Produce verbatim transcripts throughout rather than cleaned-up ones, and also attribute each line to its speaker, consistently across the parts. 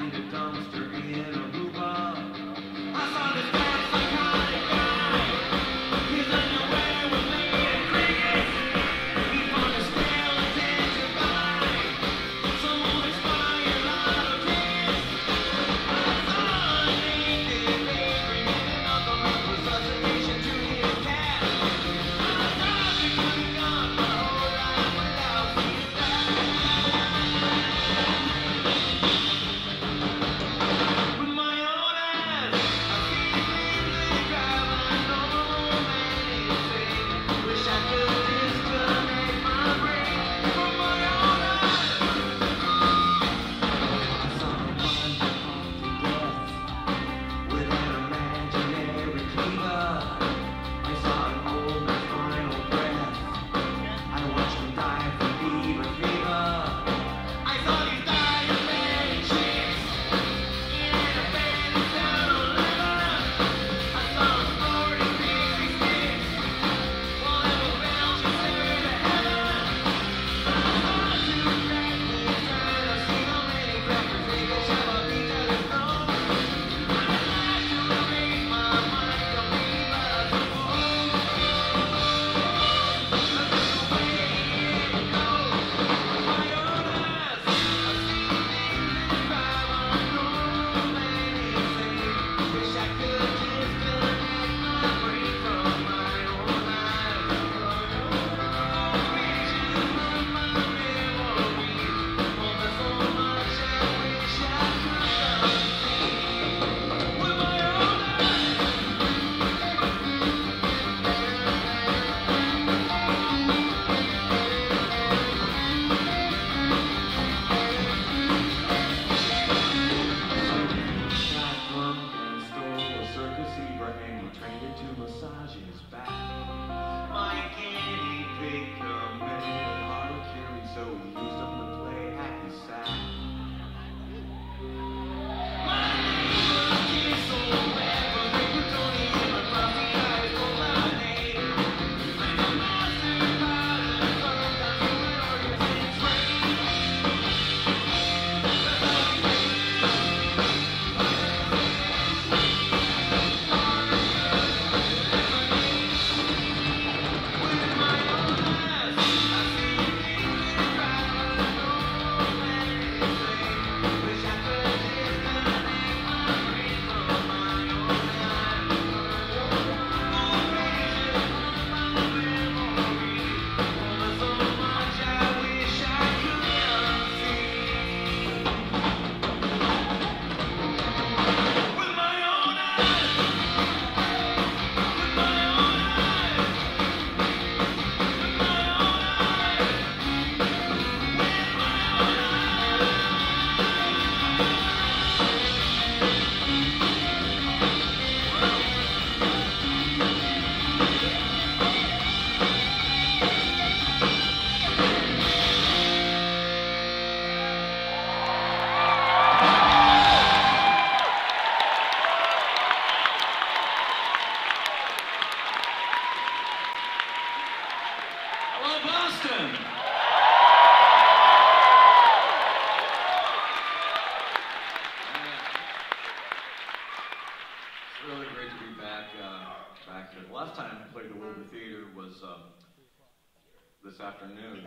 Speaker 1: This afternoon.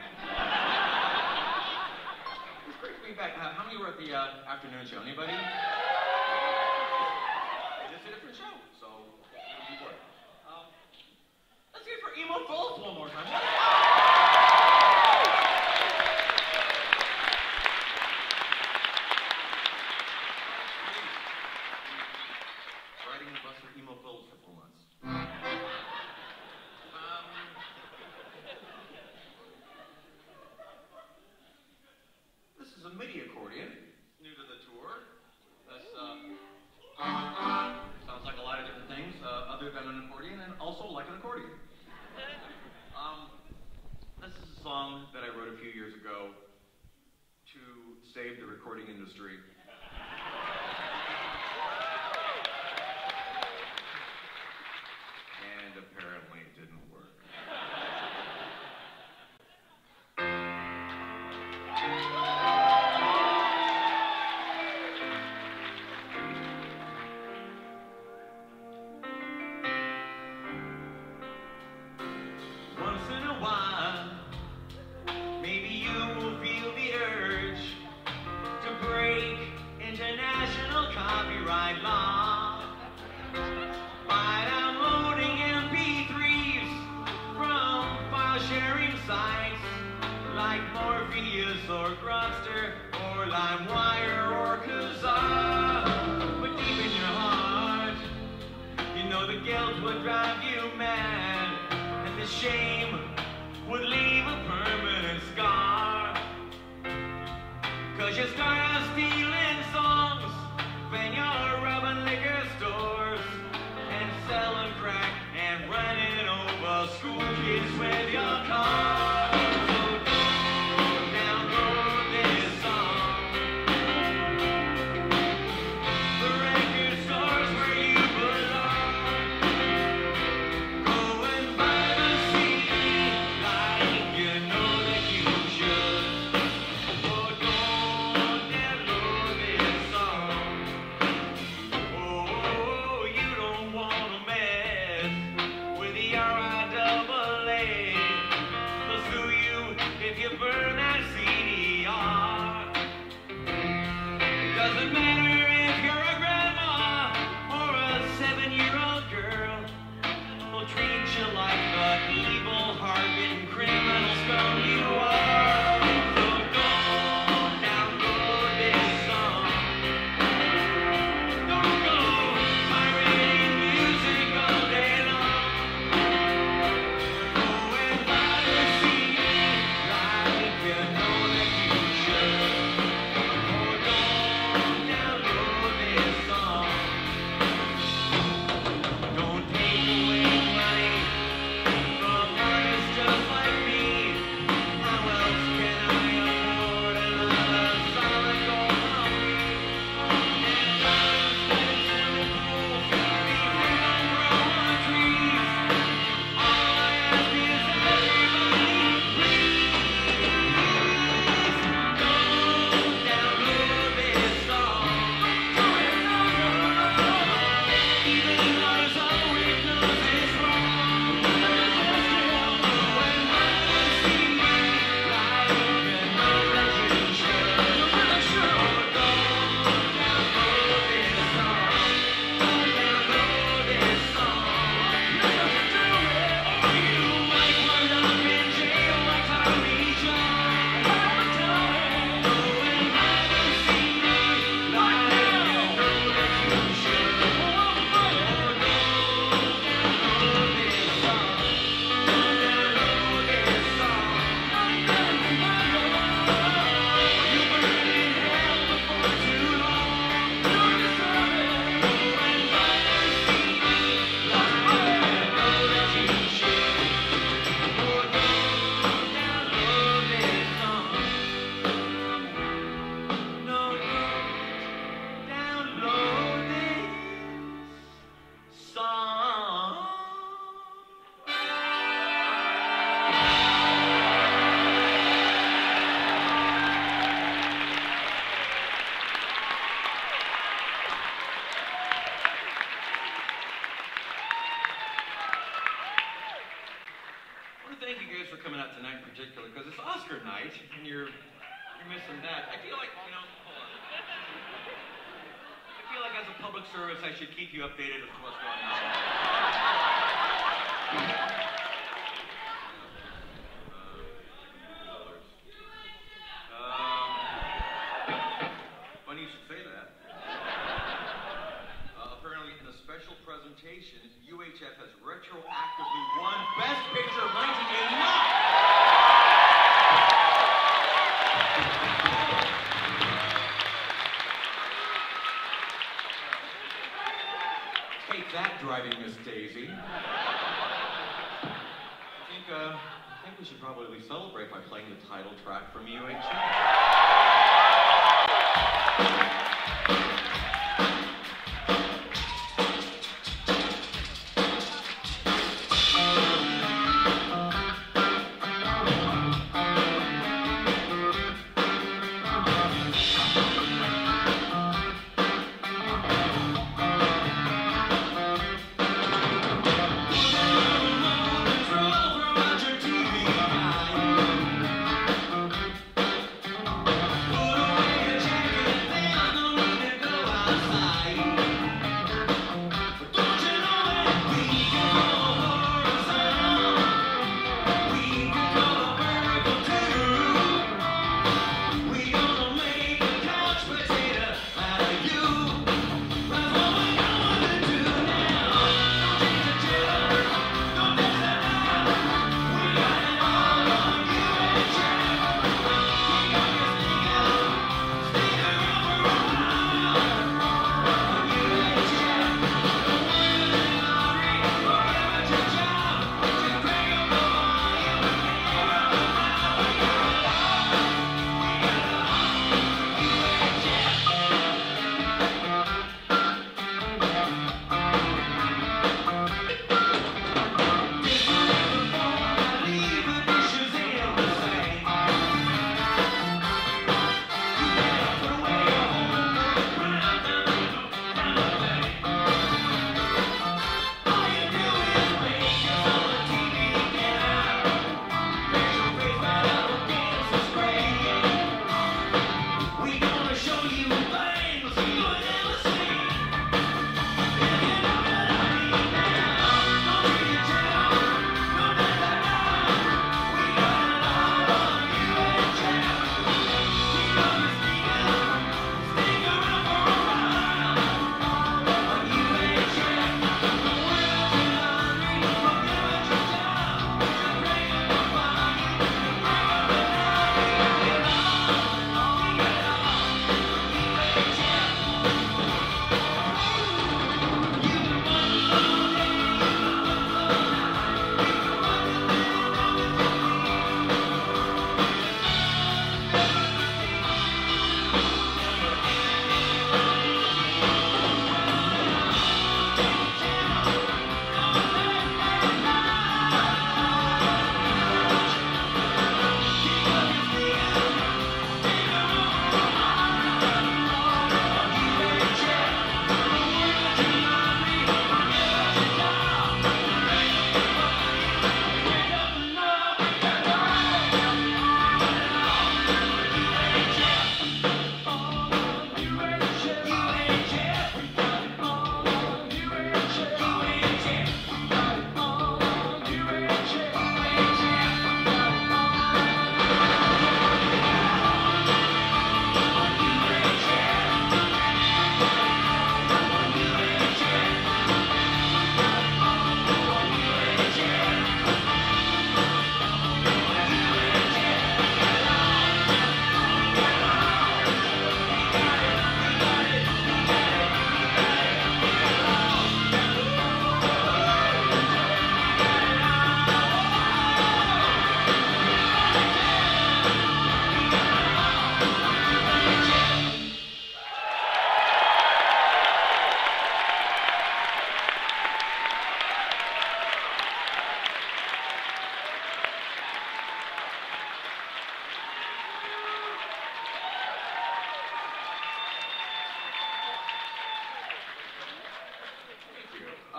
Speaker 1: It's great to be back. Uh, how many were at the uh, afternoon show? Anybody? It's a different show, so you were. Um, let's get it for Emo Falls one more time. Riding the bus with Emo Falls for four months. This is a MIDI accordion, new to the tour. shame would leave a permanent scar. Cause you start stealing songs when you're robbing liquor stores and selling crack and running over school kids with your car. So don't download this song. The record stores where you belong. Go and buy the C D like you know that you should. Oh, don't download this song. Oh, you don't want to mess with the R I double A. They'll sue you if you burn that C D R. It doesn't matter if you're a grandma or a seven-year-old girl. They'll treat you like the evil, hard-bitten criminal scum you are. So don't download this song. Don't go pirating music all day long. Go and buy the C D like you know that you should. Oh, don't download this song. Don't take away money from artists just like me. How else can I afford another solid gold hobby? And diamonds and swimming pools, these things don't grow on trees. All I ask is everybody, please, don't download this song. Even the artist always knows it's wrong. Go and buy the C D like you know that you should. Oh, don't download this song. Don't download this song. Or you might wind up in jail like Tommy John. Go and buy the C D like you know that you should. Oh, don't download this song. Don't download this song. You'll burn in hell before too long. Go and buy the C D like you know that you should. Oh, don't download this song. No, don't download this song. I want to thank you guys for coming out tonight in particular, because it's Oscar night, and you're you're missing that. I feel like, you know, hold on. I feel like as a public service, I should keep you updated with what's going on. Um, funny you should say that. Uh, apparently, in a special presentation, U H F has retroactively won Best Picture of nineteen eighty-nine. Take that, driving Miss Daisy. I think, uh, I think we should probably celebrate by playing the title track from U H F. Put away your jacket, there's no need to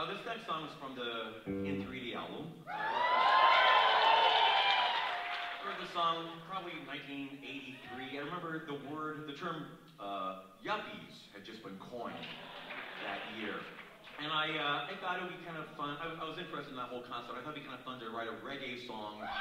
Speaker 2: Uh, this next song is from the In three D album. I heard the song probably in nineteen eighty-three. I remember the word, the term uh, yuppies had just been coined that year. And I, uh, I thought it would be kind of fun. I, I was interested in that whole concept. I thought it'd be kind of fun to write a reggae song that,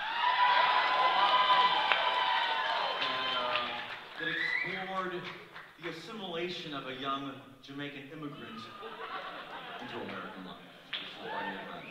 Speaker 2: uh, that explored the assimilation of a young Jamaican immigrant into American life. This is why I made that.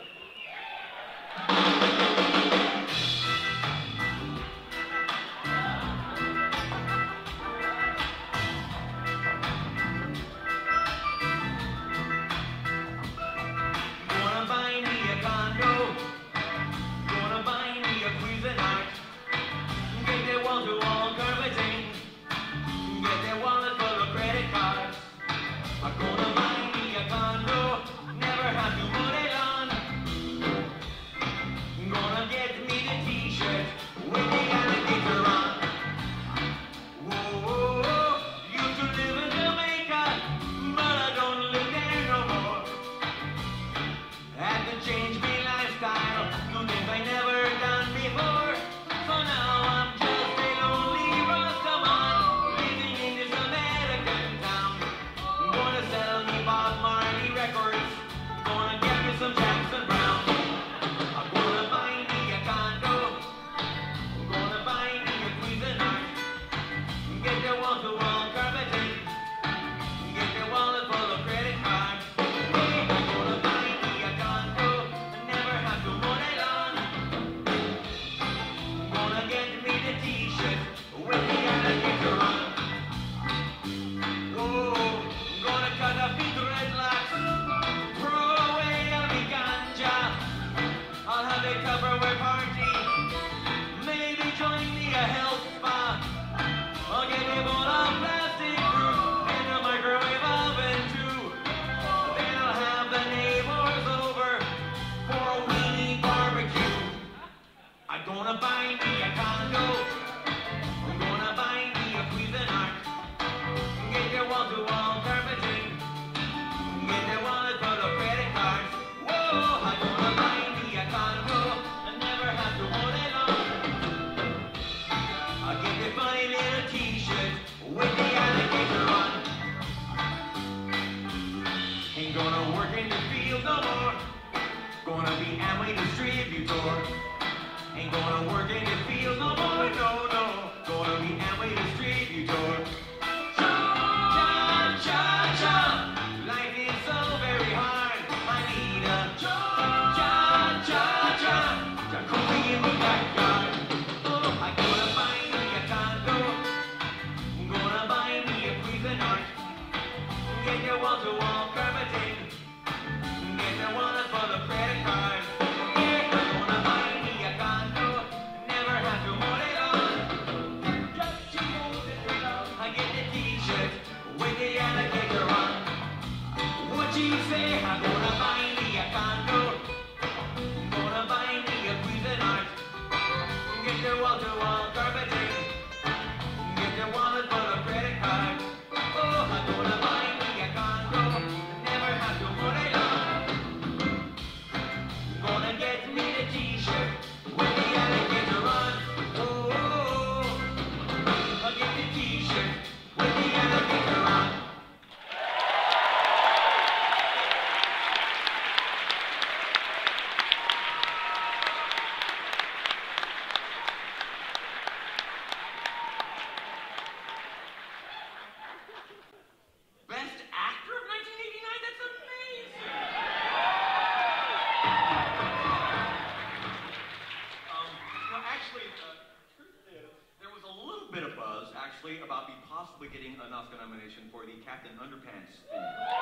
Speaker 2: About me possibly getting an Oscar nomination for the Captain Underpants theme.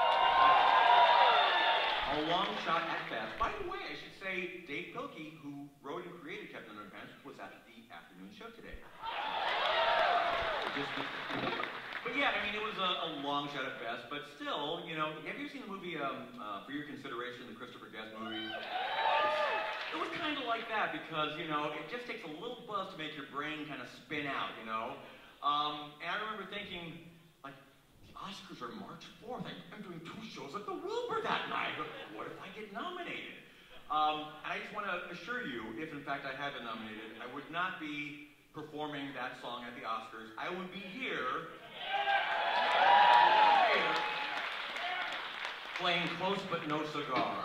Speaker 2: A long shot at best. By the way, I should say Dave Pilkey, who wrote and created Captain Underpants, was at the afternoon show today. Just, but yeah, I mean, it was a, a long shot at best, but still, you know, have you seen the movie um, uh, For Your Consideration, the Christopher Guest movie? It was kind of like that because, you know, it just takes a little buzz to make your brain kind of spin out, you know? Um, and I remember thinking, like, the Oscars are March fourth. I, I'm doing two shows at the Wilbur that night. What if I get nominated? Um, I just want to assure you, if in fact I had been nominated, I would not be performing that song at the Oscars. I would be here, here playing Close But No Cigar.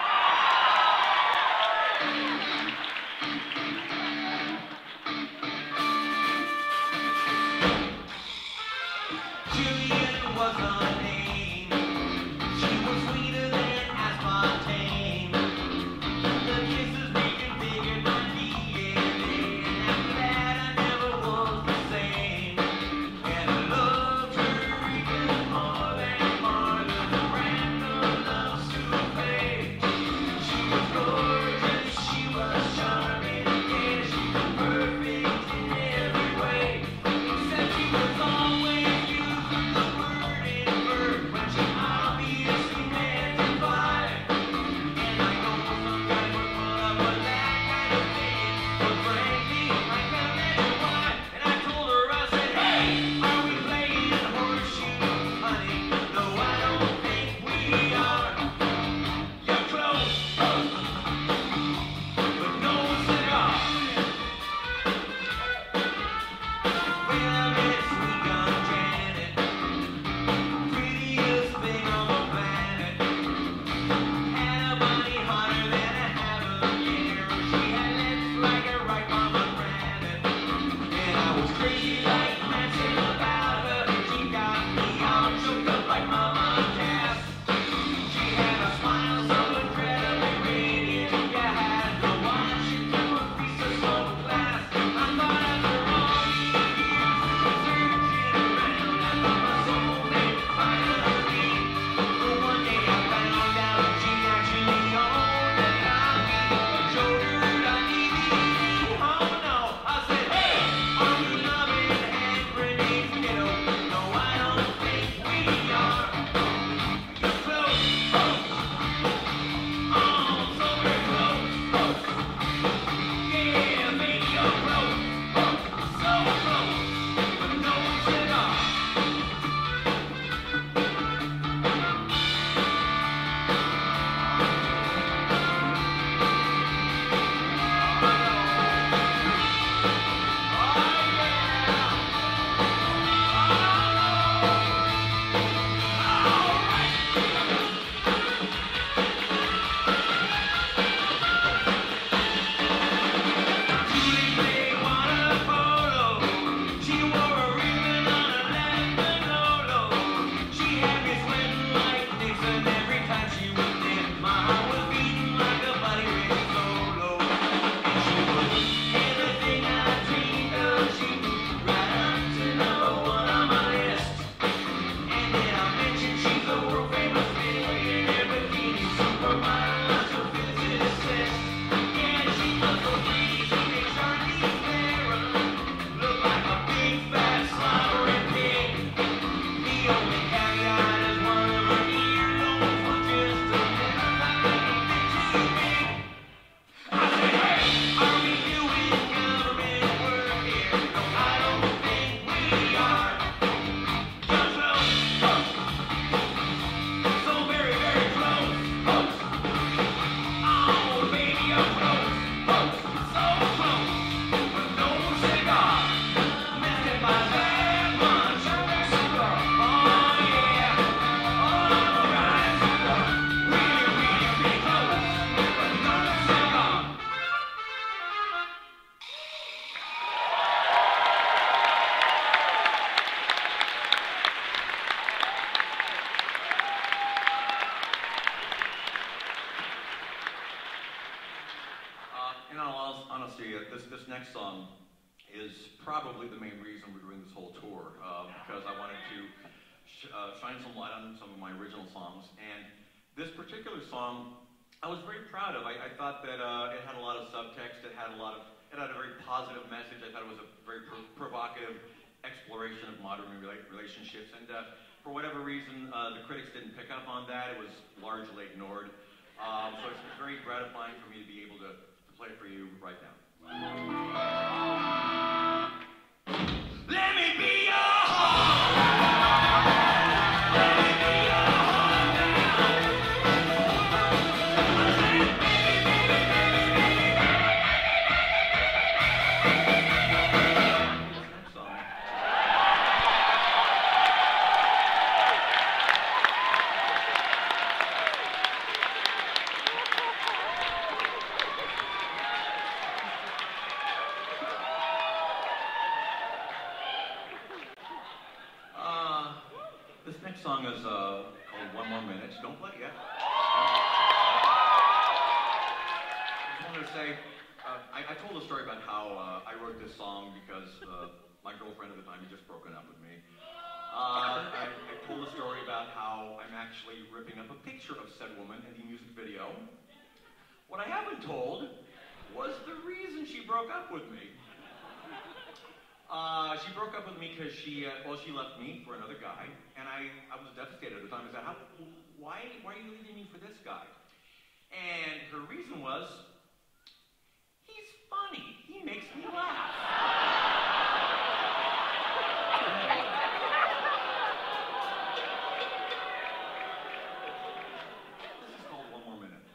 Speaker 2: Julian was her name. She was sweeter than aspartame. The kisses reconfigured my D N A, and after that I never was the same. And I loved her even more than Martha's random love souffle. She was gorgeous, she was charming, yeah, she was perfect in every way. Except she was always this, this next song is probably the main reason we're doing this whole tour, uh, because I wanted to sh uh, shine some light on some of my original songs. And this particular song, I was very proud of. I, I thought that uh, it had a lot of subtext. It had a lot of, it had a very positive message. I thought it was a very pro provocative exploration of modern rela relationships. And uh, for whatever reason, uh, the critics didn't pick up on that. It was largely ignored. Um, so it's very gratifying for me to be able to, to play it for you right now. Let me be your heart. is uh, called One More Minute. Don't play yet. I just wanted to say, uh, I, I told a story about how uh, I wrote this song because uh, my girlfriend at the time had just broken up with me. Uh, I, I told a story about how I'm actually ripping up a picture of said woman in the music video. What I haven't told was the reason she broke up with me. Uh, she broke up with me because she, uh, well, she left me for another guy, and I, I was devastated at the time. I said, How, why, why are you leaving me for this guy? And her reason was, he's funny. He makes me laugh. This is called One More Minute.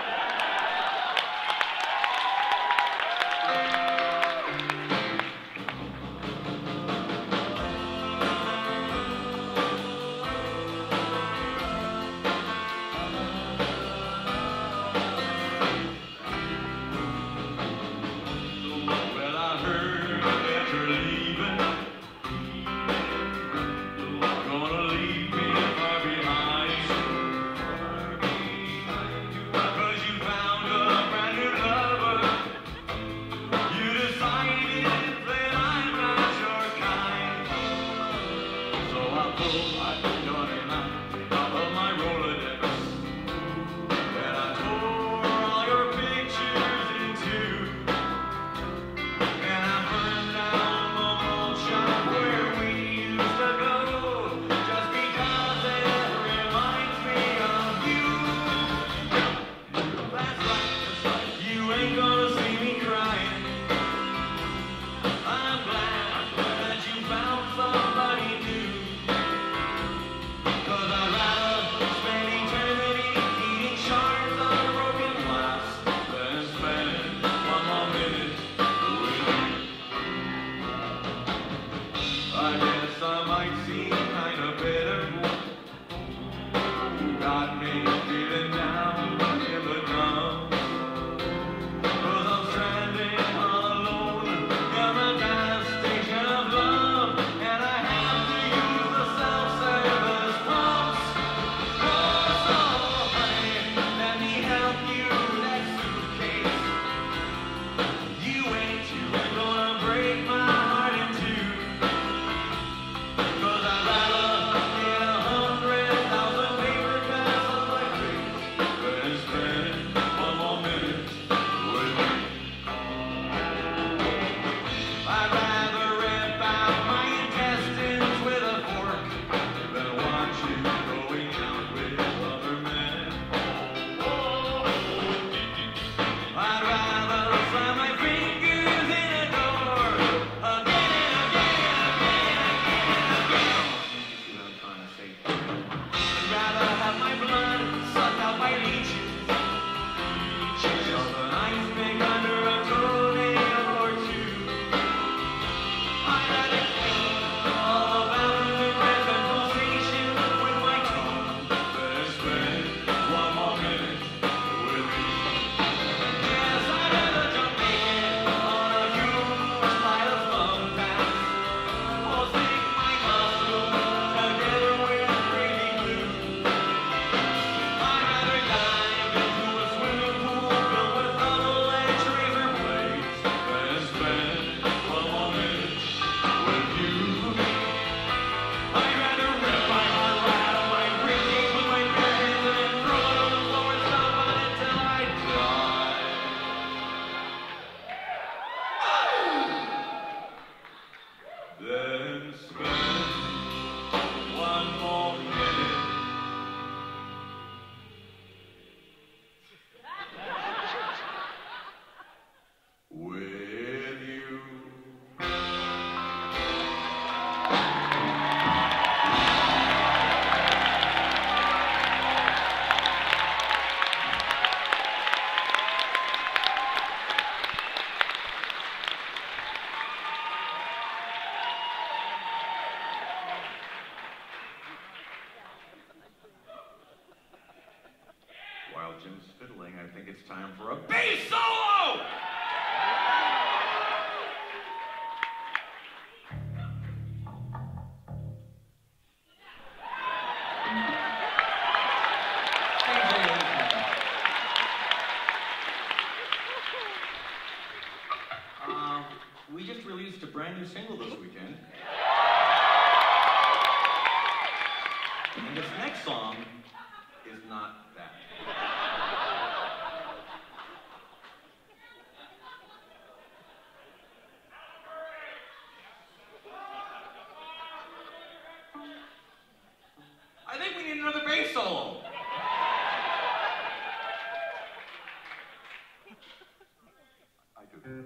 Speaker 2: it's time for a bass solo! single this weekend. And this next song is not that. I think we need another bass solo. I do.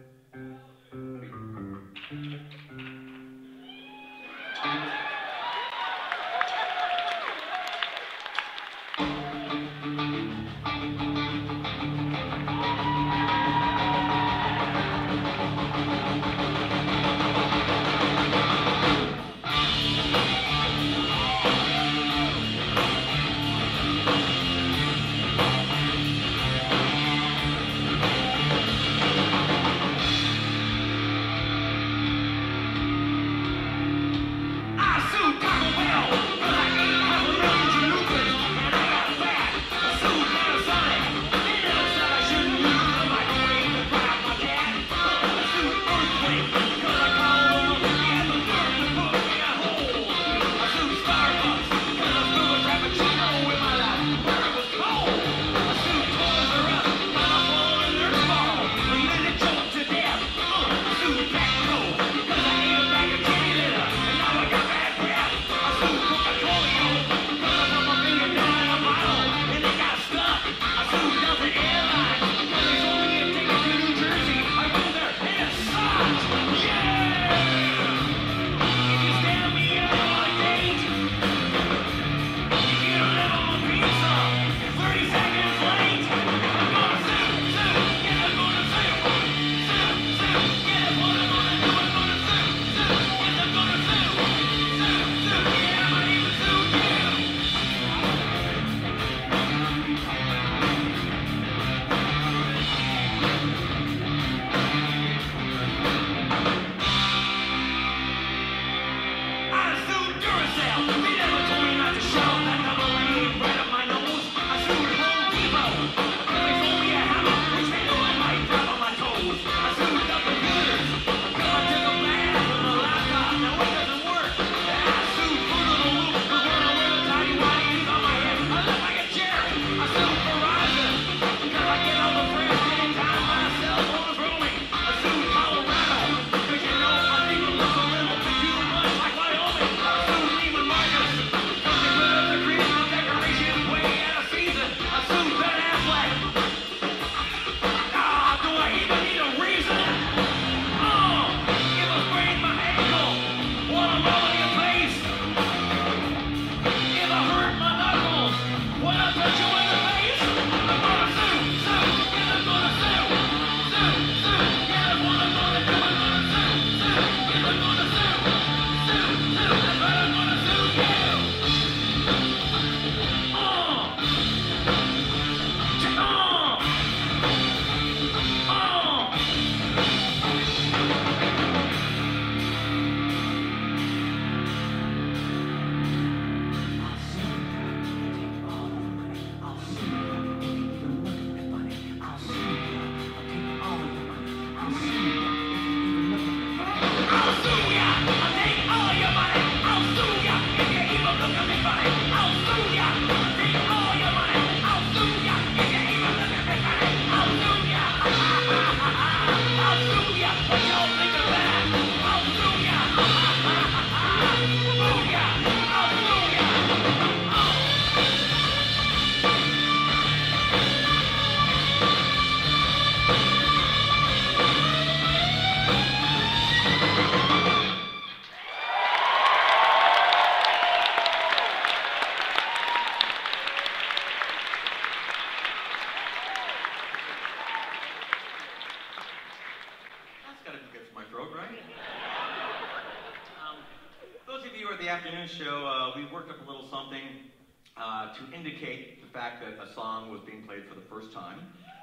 Speaker 2: Show, uh, we worked up a little something uh, to indicate the fact that a song was being played for the first time.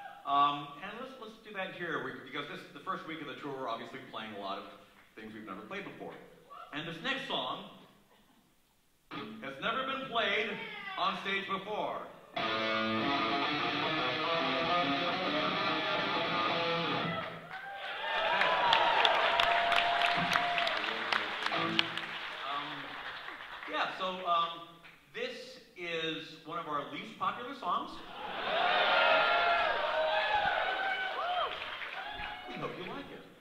Speaker 2: Um, and let's, let's do that here, we, because this is the first week of the tour. We're obviously playing a lot of things we've never played before. And this next song has never been played on stage before. so um, this is one of our least popular songs. We hope you like it.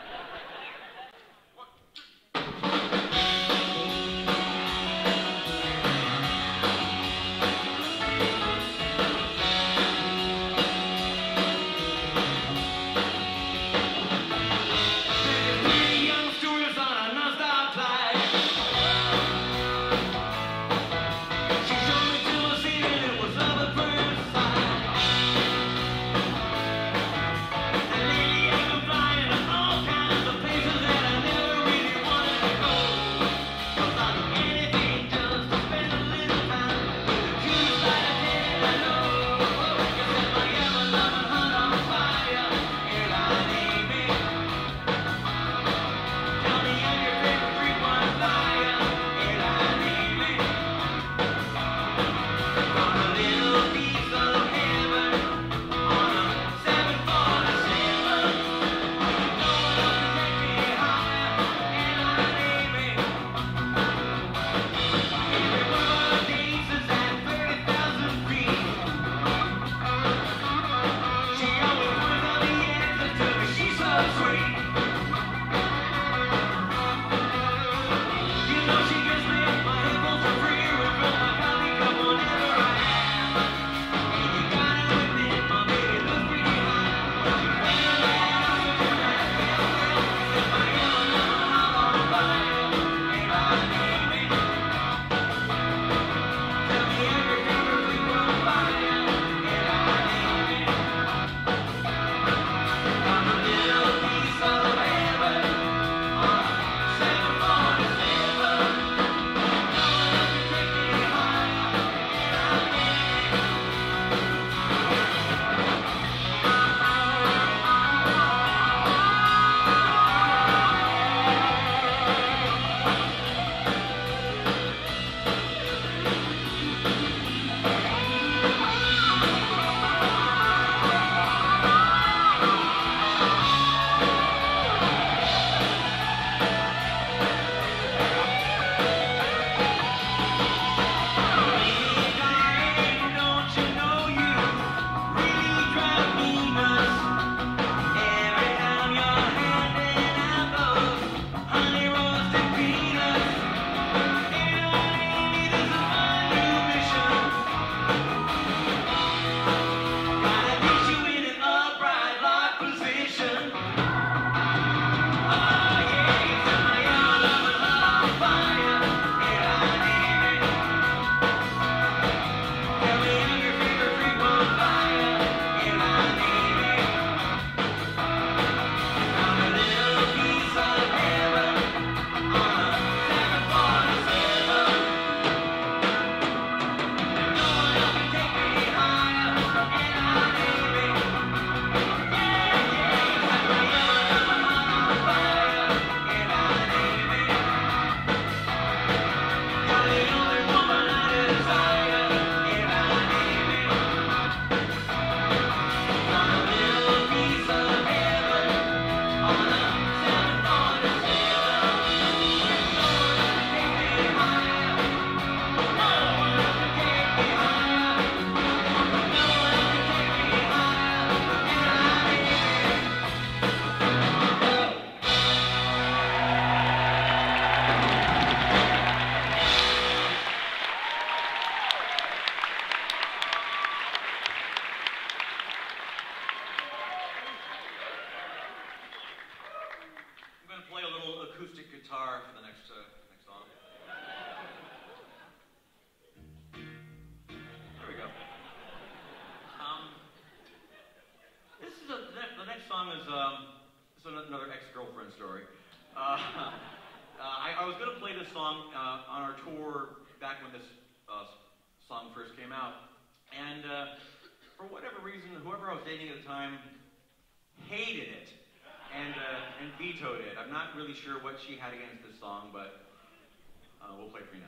Speaker 2: Sure what she had against this song, but uh, we'll play it for you now.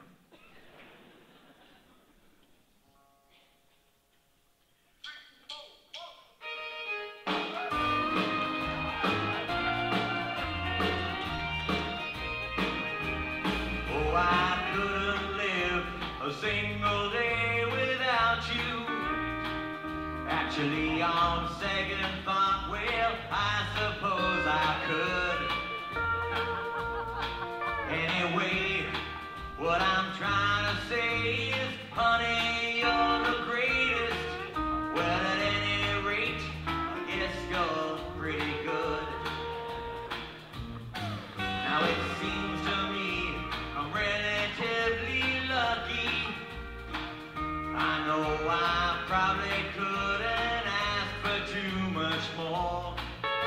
Speaker 2: Oh, I couldn't live
Speaker 1: Actually, on second thought, well, I suppose I could. Anyway, what I'm trying to say is, honey, you're the greatest. Well, at any rate, I guess you're pretty good. Now it seems to me I'm relatively lucky. I know I probably couldn't ask for too much more.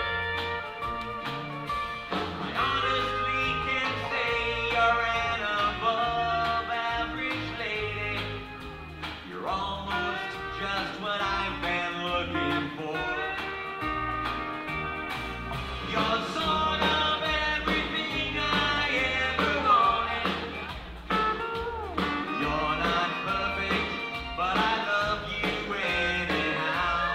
Speaker 1: I honestly can say you're an above average lady. You're almost just what I've been looking for. You're sort of everything I ever wanted. You're not perfect, but I love you anyhow.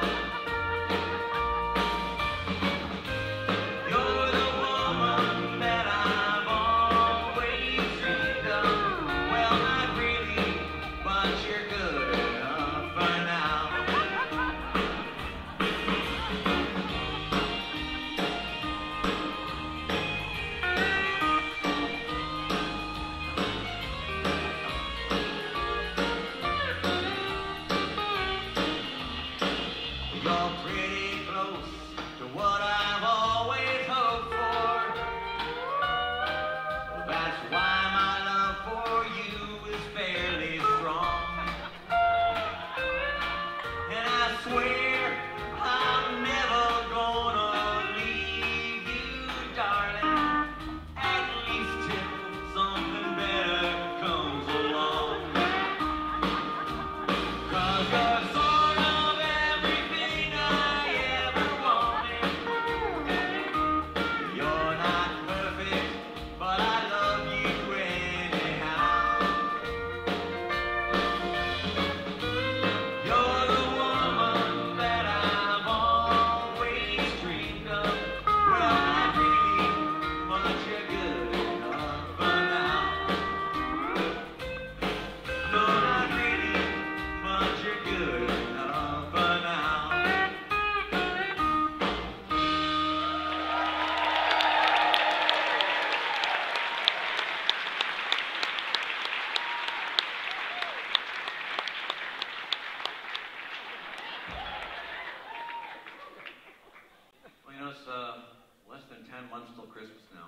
Speaker 1: You're the woman that I've always dreamed of. Well, not really, but you're good enough for now. You're pretty close to what I've always hoped for. Well, that's why my love for you is fairly strong. And I swear I'm never gonna leave you, darling. At least till something better comes along. 'Cause you're sort of everything I ever wanted. You're not perfect, but I love you anyhow. You're the woman that I've always dreamed of. Well, not really, but you're good enough for now. No, not really, but you're good enough for now. Well, you know, it's uh, less than ten months till Christmas now.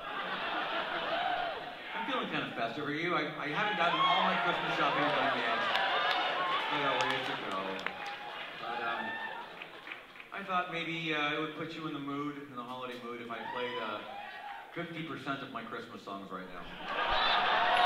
Speaker 1: I'm feeling kind of festive. Are you? I, I haven't gotten all my Christmas shopping done yet. I got a ways to go. But um, I thought maybe uh, it would put you in the mood, in the holiday mood, if I played uh, fifty percent of my Christmas songs right now.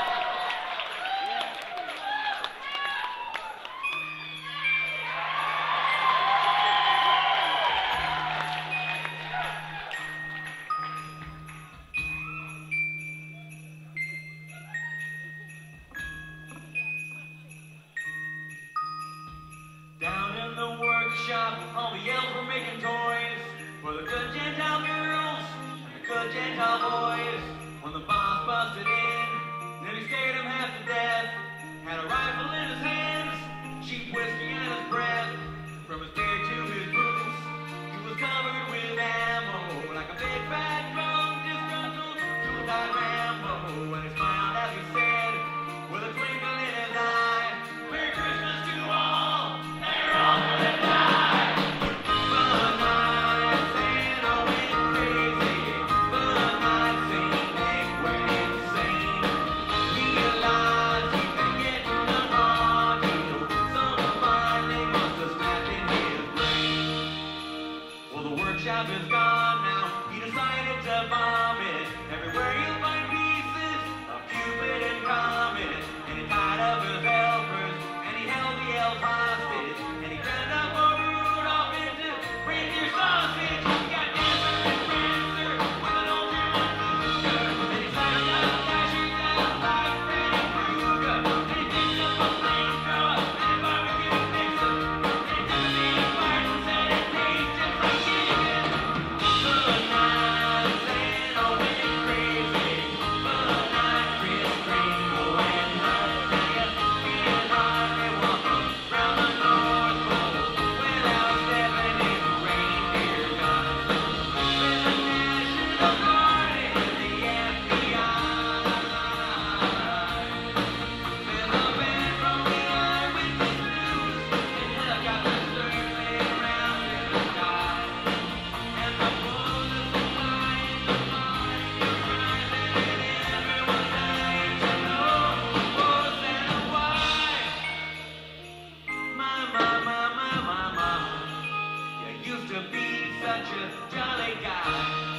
Speaker 1: Down in the workshop, all the elves were making toys for the good Gentile girls and the good Gentile boys. When the boss busted in, nearly scared him half to death. Had a rifle in his hands, cheap whiskey in his breath. From his beard to his boots, he was covered with ammo, like a big fat drunk, disgruntled, suicide Rambo. And he smiled as he said, with a twinkle in his eye, "Merry Christmas to all, they're all gonna die." The night Santa went crazy, the night Saint Nick went insane. He realized he'd been getting a raw deal. Some finding must have snapped in his brain. Well, the workshop is gone now. He decided to bomb it. Everywhere you'll find pieces of Cupid and Comet. And he tied up his helpers, and he held the elves hostage. And he turned up a Rudolph into reindeer sausage. He got Dancer and Prancer with an old German Luger. And he sliced up Dasher down like Freddy Krueger. And he picked up a flamethrower and a barbecue mixer. And he took a beat of fire and said it tastes just like chicken. a jolly guy.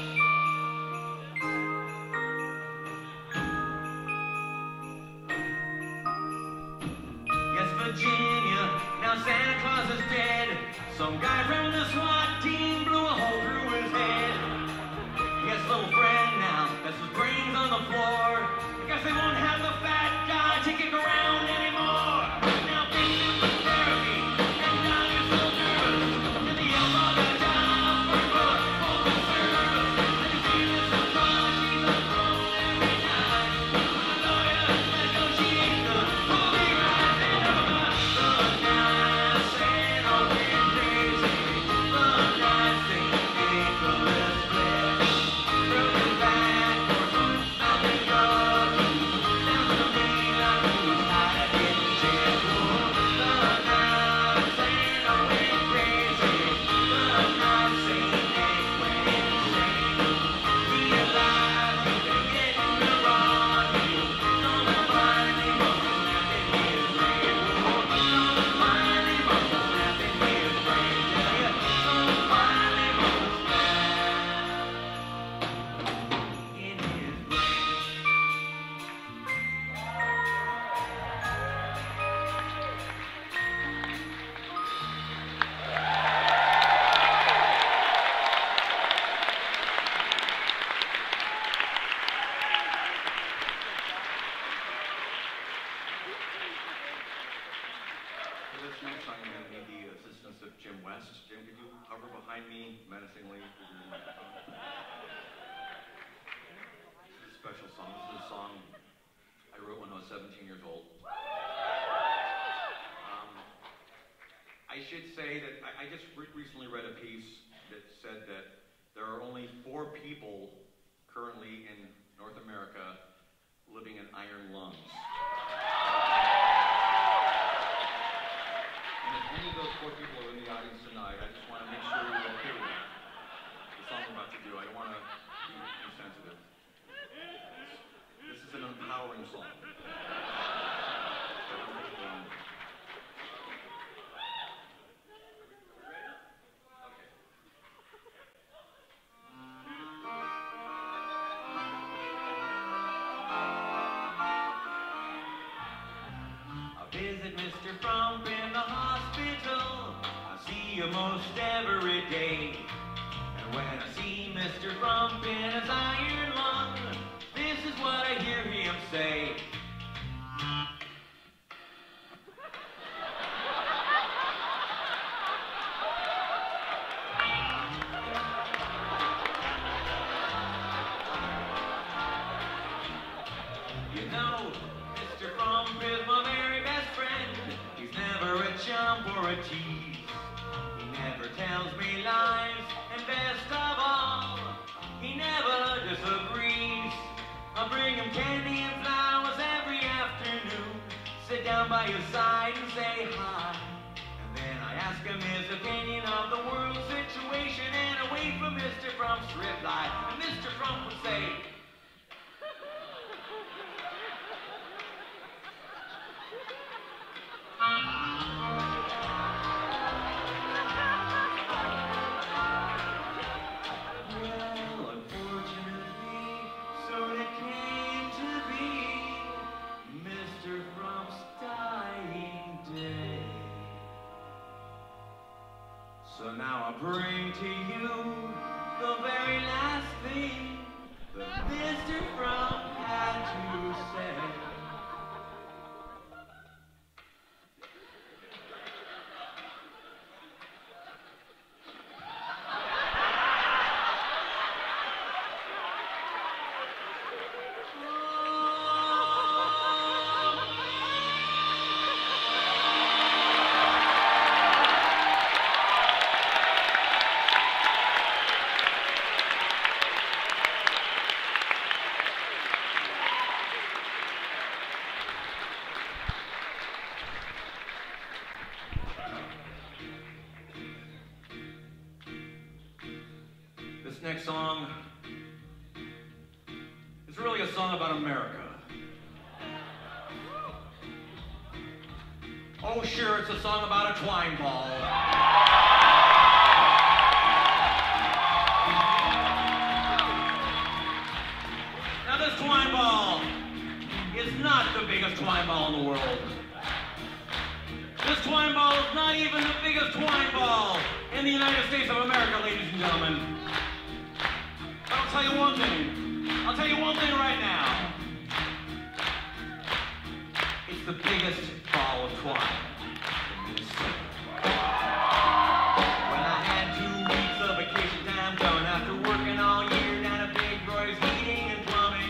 Speaker 1: Yes, Virginia, now Santa Claus is dead. Some guy from the SWAT team blew a hole through his head. Yes, little friend now, that's his brains on the floor. I guess they won't have the fat guy kicking around anymore. Now patients for therapy, and now you're so nervous. And the elbow got job for good, open service. And you see this across, she's a phone every night. With a lawyer, negotiate the holy rights. They never got the night, saying all weird crazy. The night, saying Nicholas Blitz. Broken back, or nothing goes. Sounds to me like who's hiding shit. The night, saying all weird crazy. The night, saying Nick went insane. Realize you've been getting the wrong view. Gonna finally must have snapped in his brain. Gonna finally must have snapped in his brain. Tell ya, gonna finally must have snapped in his brain.
Speaker 2: For this next song, I'm going to need the assistance of Jim West. Jim, could you hover behind me menacingly with your microphone? This is a special song. This is a song I wrote when I was seventeen years old. Um, I should say that I, I just re- recently read a piece that said that there are only four people currently in North America living in iron lungs. And if any of those four people are in the audience tonight, I just want to make sure you're okay with that. The song I'm about to do, I don't want to be too sensitive. This is an empowering song. Um, okay.
Speaker 1: I visit Mister Frump in the hospital. I see him most every day. And when I see Mister Frump in his iron lung, this is what I hear him say. You know, Mister Frump is my very best friend. He's never a chump or a tease. He never tells me lies, and best of all, he never disagrees. I bring him candy and flowers every afternoon. Sit down by his side and say hi. And then I ask him his opinion of the world situation, and I wait for Mister Frump's reply. And Mister Frump would say, well, unfortunately, soon it came to be Mister Frump's dying day. So now I bring to you the very last thing that Mister Frump had to say. This next song is really a song about America. Oh, sure, it's a song about a twine ball.
Speaker 2: the biggest twine ball in the world. This twine ball is not even the biggest twine ball in the United States of America, ladies and gentlemen. I'll tell you one thing. I'll tell you one thing right now. It's the biggest ball of twine in Minnesota. When I had two weeks of vacation time done after working all year down at Big Roy's Heating and Plumbing.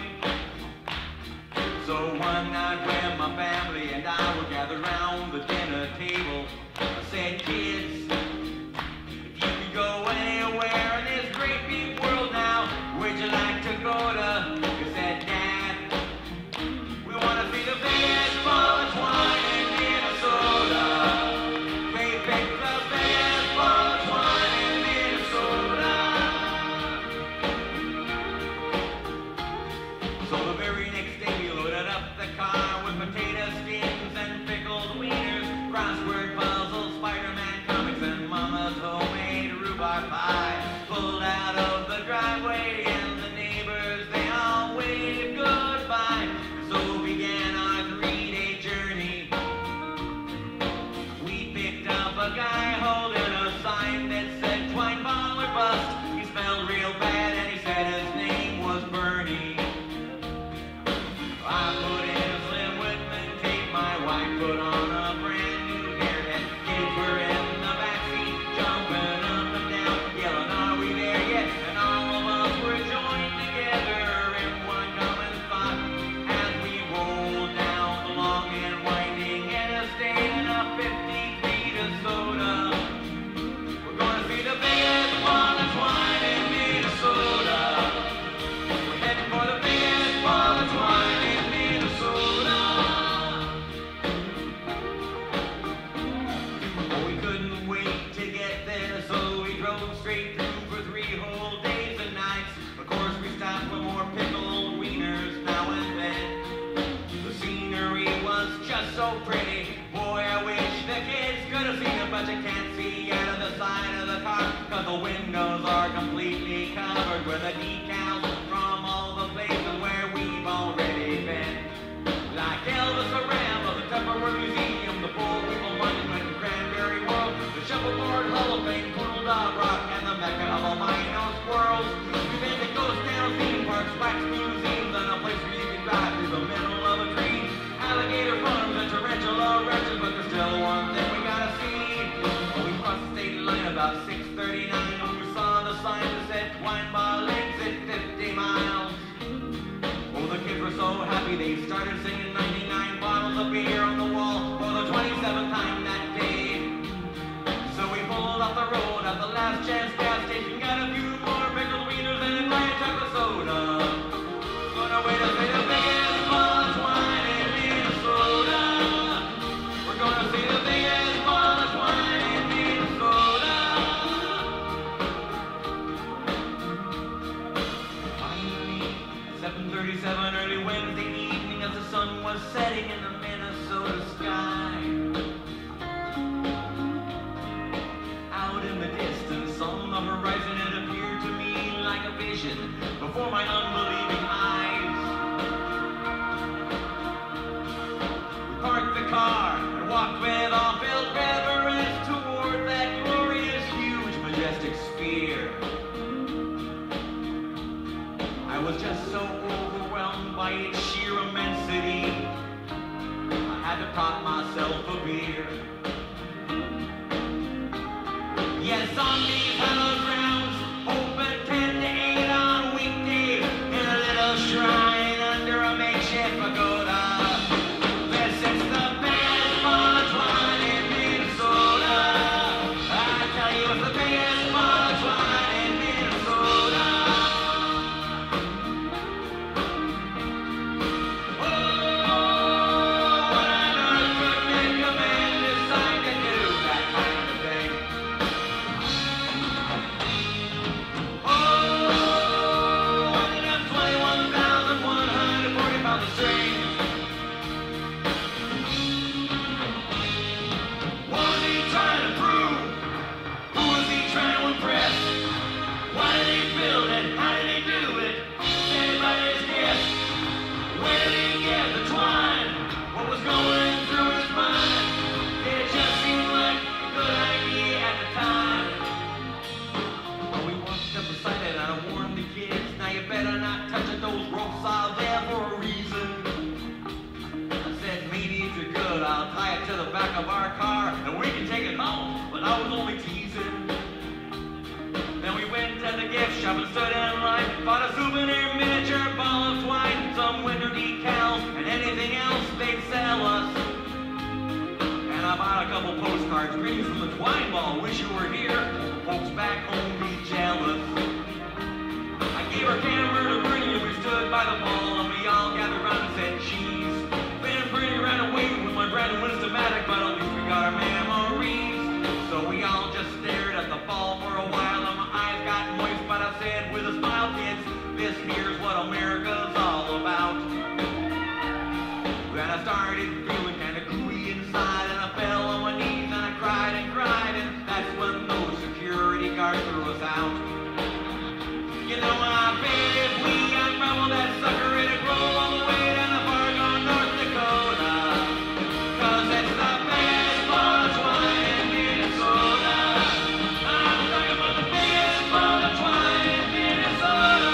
Speaker 2: So one night when my family and I were gathered around the dinner table, I said, kids, if you could go anywhere in this great big world now, where'd you like to go to? You said, Dad, we want to see the biggest ball of twine in Minnesota. They picked the biggest ball of twine in Minnesota. So the very next day we loaded up the car with potato skins and pickled wieners, crossword puzzles, Spider-Man comics, and Mama's homemade rhubarb pie. Pulled out of the driveway and the neighbors, they all waved goodbye. So began our three-day journey. We picked up a guy holding a sign that said twine ball or bust. He spelled real bad and he said his name was Bernie. I put in a Slim Whitman tape, my wife put on a brand new hairnet. Kids were in the backseat, jumping up and down, yelling, are we there yet? And all of us were joined together in one common thought as we rolled down the long and winding interstate in a fifty-three DeSoto. We're gonna see the biggest ball of twine in Minnesota. We're heading for the biggest ball of twine in Minnesota. Oh, we couldn't wait to get there, so we drove straight through for three whole days and nights. Of course, we stopped for more pickled wieners now and then. The scenery was just so pretty. Boy, I wish the kids could have seen it, but you can't see out of the side of the car, cause the windows are completely covered with the decals from all the places where we've already been. Like Elvis Aram of the Tupperware Museum, the Bull Weevil Monument, Cranberry World, the Shuffleboard Hall of Fame, Poodle Dog Rock, and the Mecca of albino squirrels. We've been to Ghost Town, theme parks, wax museums, and a place where you can drive through the middle of a tree. Alligator farms and tarantula ranches, but there's still one thing we gotta see. Well, we crossed the state line about six thirty-nine when we saw the sign that said twine ball exit fifty miles. Oh, the kids were so happy they started singing ninety-nine bottles of beer on the wall for the twenty-seventh time that day. So we pulled off the road at the last chance gas station, got a few more pickled wieners and a giant chocolate soda. Gonna wait to see the biggest ball of twine in Minnesota. We're gonna see the biggest ball of twine in Minnesota. Finally, seven thirty-seven early Wednesday evening as the sun was setting in the Minnesota sky. Out in the distance on the horizon it appeared to me like a vision before my unbelieving eyes. We parked the car and walked with awe-filled reverence toward that glorious, huge, majestic sphere. I was just so overwhelmed by its sheer immensity, I had to pop myself a beer. Yes, on these hallowed grounds, open ten to eight on weekdays, in a little shrine under a makeshift pagoda. This is the biggest ball of twine in Minnesota. I tell you, it's the biggest ball of twine in Minnesota. Oh, what on earth could make a man decide to do that kind of thing? cards, greetings from the twine ball, wish you were here. Folks back home be jealous. I gave her camera to Bernie and we stood by the ball and we all gathered around and said cheese. Then Bernie ran away with my brand new Winston-Matic, but at least we got our memories. So we all just stared at the ball for a while and my eyes got moist, but I said with a smile, kids, this here's what America's all about. Then I started feeling kind of gooey inside and I fell on my knees and I cried and cried, and that's when those security guards threw us out. You know, I bet if we unraveled that sucker, it'd roll all the way down to Fargo, North Dakota. Cause it's the biggest ball of twine in Minnesota. I'm talking about the biggest ball of twine in Minnesota.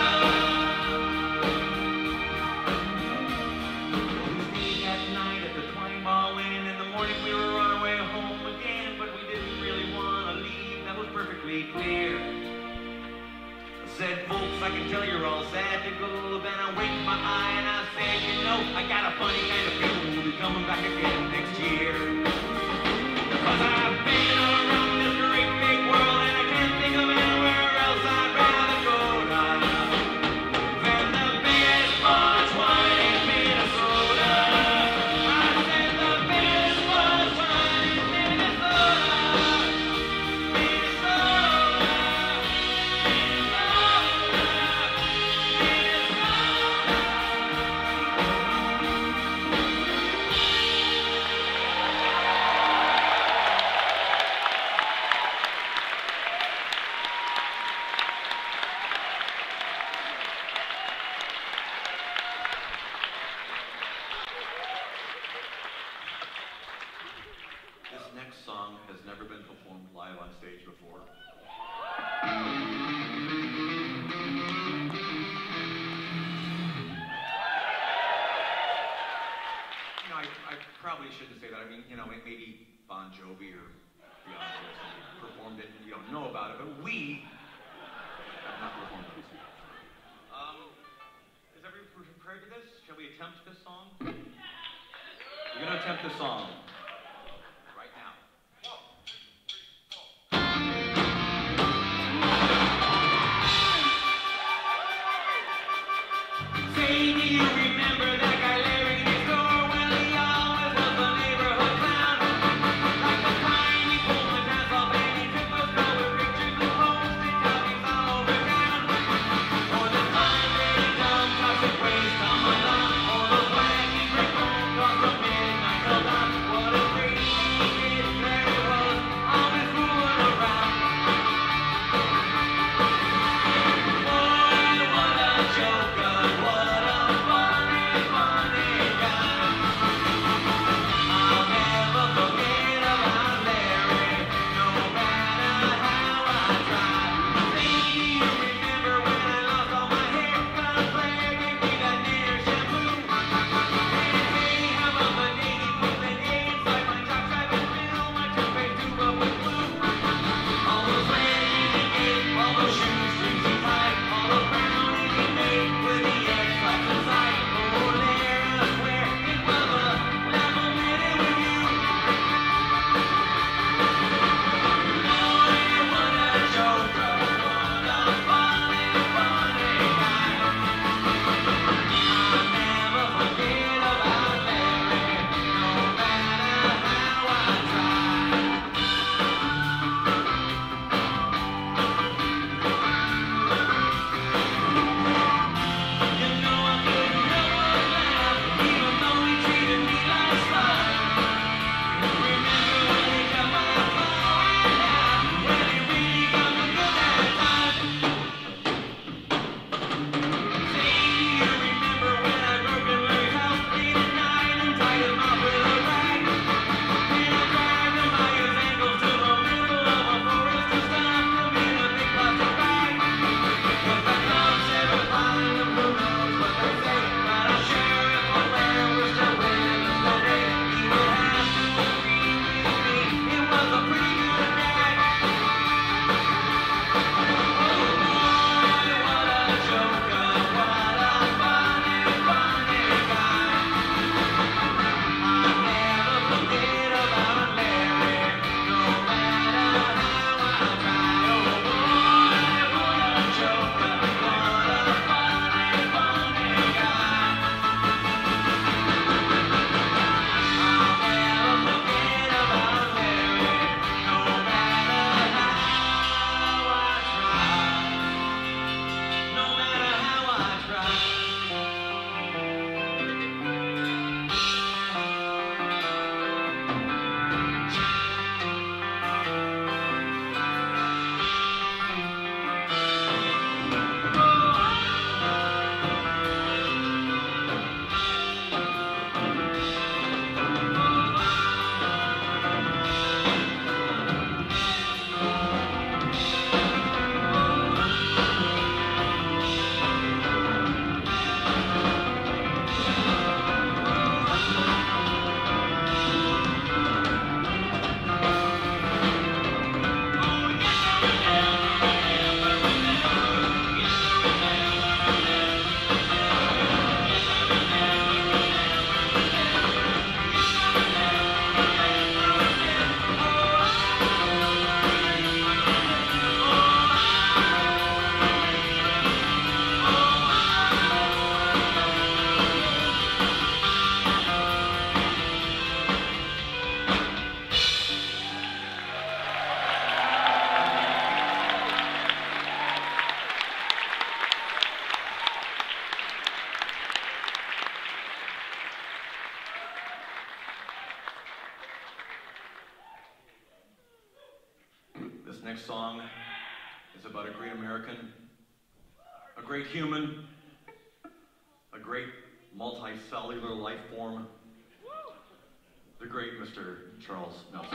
Speaker 2: We stayed that night at the Twine Ball Inn. In the morning we were on our way home again, but we didn't really want to leave. That was perfectly clear. Said, folks, I can tell you're all sad to go. Then I winked my eye and I said, you know, I got a funny kind of feeling we'll be coming back again next year. Cause I've been all around this great big world and I can't think of anywhere else I'd rather go now than the biggest ball of twine in Minnesota. I said the biggest ball of twine in Minnesota. Minnesota. This next song has never been performed live on stage before. You know, I, I probably shouldn't say that. I mean, you know, maybe Bon Jovi or Beyonce or something performed it and you don't know about it, but we have not performed it. Um, is everyone prepared to this? Shall we attempt this song? We're going to attempt this song. Right now. Say, do you remember that guy Larry next door? Well, he always was a neighborhood clown. Like the time he pulled the dance off and he took those color pictures and posted copies all over town. Or the time that he dumped toxic waste on my lawn. Or those wacky brick phone calls from midnight till dawn. next song is about a great American, a great human, a great multicellular life form, the great Mister Charles Nelson.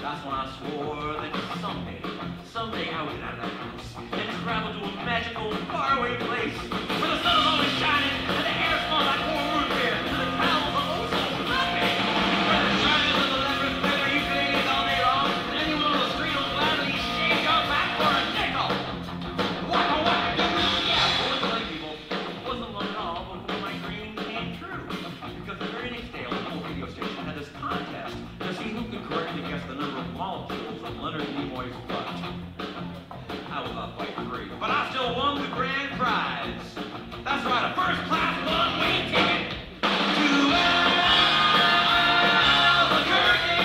Speaker 1: Someday, someday I would get out of that house and travel to a magical
Speaker 2: faraway place where the sun is always shining and the air smells like warm root beer and the towels are oh so fluffy. Where the shines of the leopard feather you can eat all day long and anyone on the street will gladly shave your back for a nickel. Waka waka doo-doo, yeah. Well, let's tell you people, it wasn't long at all before my dream came true. Because the very next day, a local radio station had this contest to see who could correctly guess the number of molecules in Leonard Nimoy's butt. I was off by three, but I still won the grand prize. That's right, a first-class one-way ticket to Albuquerque.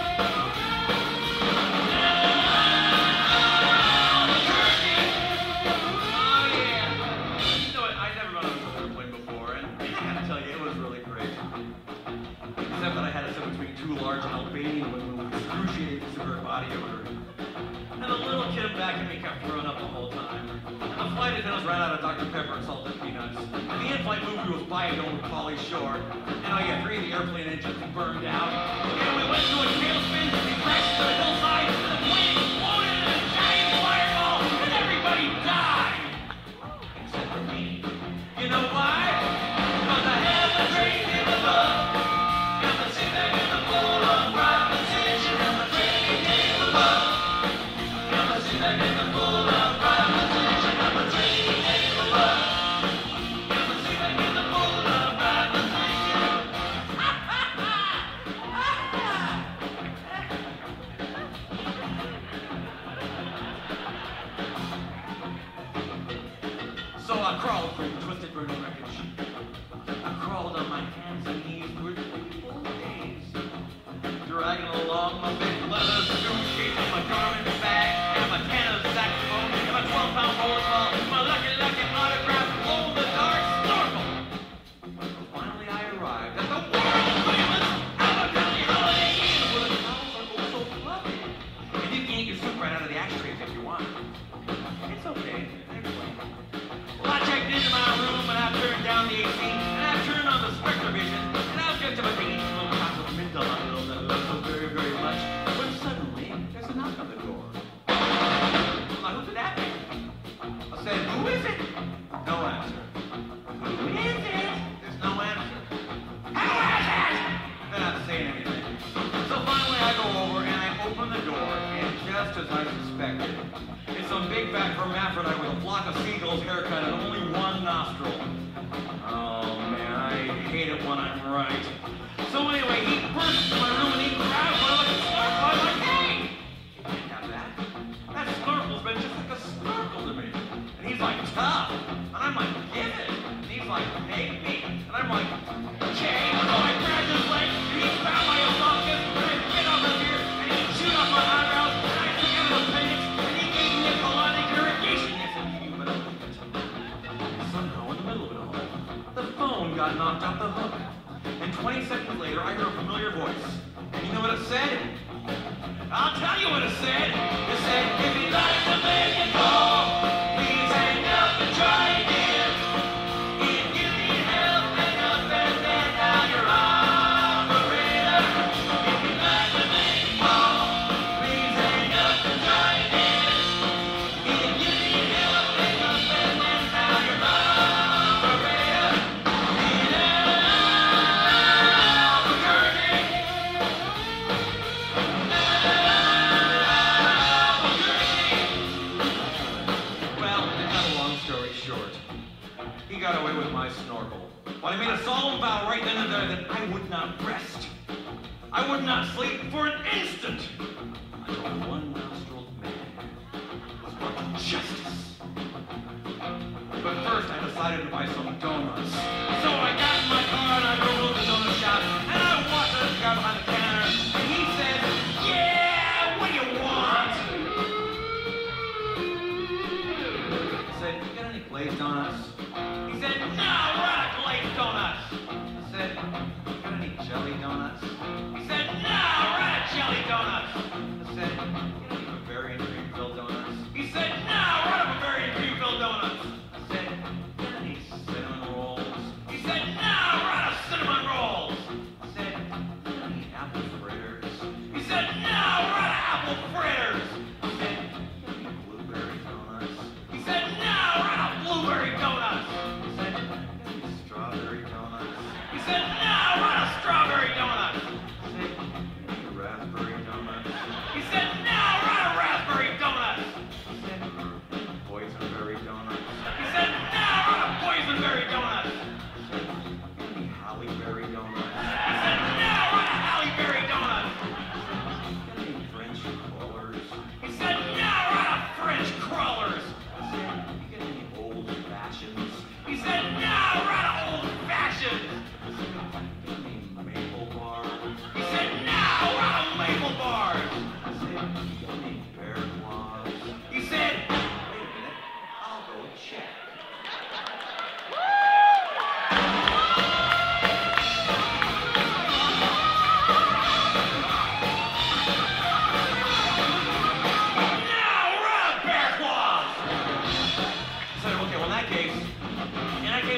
Speaker 2: Albuquerque. Oh yeah. You know what? I'd never been on an airplane before, and I gotta tell you, it was really great. Except that I had to sit between two large Albanian women with excruciating cigarette body odor. And the little kid back at me kept throwing up the whole time. And the flight attendants ran out of Doctor Pepper and salted peanuts. And the in-flight movie was Biodome with Pauly Shore. And oh yeah, three of the airplane engines burned out. And we went through a tailspin, we crashed to the hillside, and the plane exploded in a giant fireball, and everybody died! Except for me. You know why? Because I have a dream in the book. And the sit back in the pool of proposition, and the dream in the book. And in the pool of proposition, I'm a dream in the book. I'm a sleeping in the pool of proposition. So I crawled through the twisted burning wreckage. I crawled on my hands and knees through three full days, dragging along my big leather suitcase and my garment bag. My tenor saxophone, and my twelve pound bowling ball, my lucky, lucky autograph, glow in the dark snorkel. Finally I arrived at the world famous Albuquerque Holiday Inn, where the towels are oh so fluffy. And you can get your soup right out of the ashtrays if you want. It's okay, anyway. Well, I checked into my room and I turned down the A C, and I turned on the Spectrovision, and I was just about to eat a little chocolate mint on my little that I love so very, very much, when suddenly there's a knock on the door. Who could that be? I said, who is it? No answer. Who is it? There's no answer. Who is it? They're not saying anything. So finally I go over and I open the door, and just as I suspected, it's some big fat hermaphrodite with a flock of seagulls haircut and only one nostril. Oh man, I hate it when I'm right. So anyway, he bursts into my room and he grabs my like a snorkel. I'm like, hey! You can't have that. That snorkel's been just like a snorkel to me. And he's like, tough. And I'm like, give it. And he's like, make me. And I'm like, okay. So I grabbed his leg, and he found my esophagus, and I bit off his ear, and he chewed off my eyebrows, and I took out his appendix, and he gave me a colonic irrigation. Yes, indeed, but I like it. Somehow, in the middle of it all, the phone got knocked off the hook. And twenty seconds later, I heard a familiar voice. And you know what it said? I'll tell you what it said. It said, if you'd like to make a call, please hang up and try again. If you need help, hang up and then dial your operator. If you'd like to make a call, please hang up and try again. If you need help, hang up and then dial your operator. In Albuquerque. He got away with my snorkel. But I made a solemn vow right then and there that I would not rest. I would not sleep for an instant until the one-nostriled man was brought to justice. But first I decided to buy some donuts. So I got in my car and I drove to the donut shop, and I walked to this guy behind the counter, and he said, yeah, what do you want? I said, you got any glazed donuts? He said, no, we're out of glazed donuts. I said, you got any jelly donuts? He said, no, we're out of jelly donuts. I said, you got any Bavarian cream-filled donuts? He said, no, we're out of Bavarian cream-filled donuts. I said, you got any cinnamon rolls? He said, no, we're out of cinnamon rolls. I said, you got any apple fritters? He said, no, we're out of apple fritters. I said, you got any blueberry donuts? He said, no, we're out of blueberry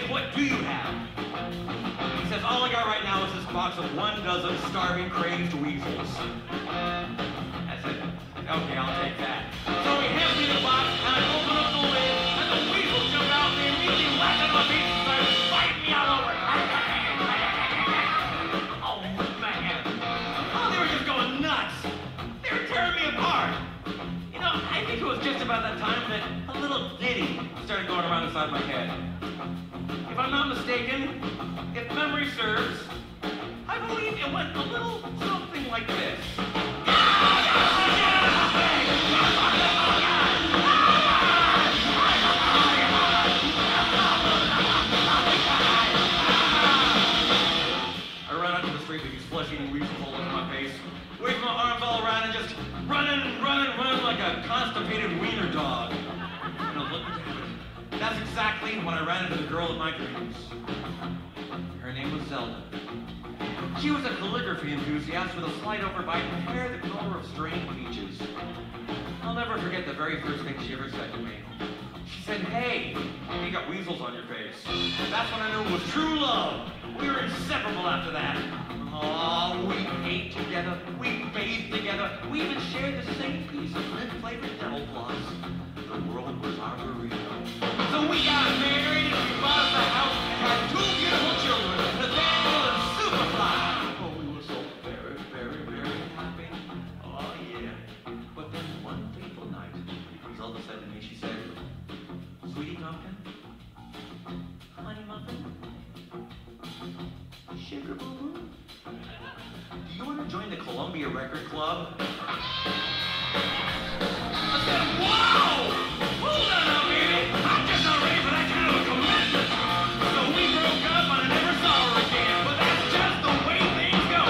Speaker 2: what do you have? He says, all I got right now is this box of one dozen starving, crazed weasels. I said, okay, I'll take that. So he hands me the box, and I open up the lid, and the weasels jump out, and they immediately whack on my face and start biting me all over. Oh, man. Oh, they were just going nuts. They were tearing me apart. You know, I think it was just about that time that a little ditty started going around inside my head. If I'm not mistaken, if memory serves, I believe it went a little something like this. I ran out to the street with these flesh-eating weasels all over my face, waving my arms all around and just running, running, running like a constipated wiener dog. And I was looking to heaven. That's exactly when I ran into the girl of my dreams. Her name was Zelda. She was a calligraphy enthusiast with a slight overbite and hair the color of strained peaches. I'll never forget the very first thing she ever said to me. She said, hey, you got weasels on your face. That's when I knew it was true love. We were inseparable after that. Oh, we ate together, we bathed together, we even shared the same piece of mint-flavored devil floss. The world was our burrito. So we got married and we bought us a house and had two beautiful children, Nathaniel and Superfly. Oh, we were so very, very, very happy. Oh, yeah. But then one fateful night, Zelda said to me, she said, Sweetie Pumpkin, Honey Muffin, Sugar Boo Boo, do you want to join the Columbia Record Club? I said, whoa! Hold on now, baby! I'm just not ready for that kind of a commitment! So we broke up and I never saw her again, but that's just the way things go!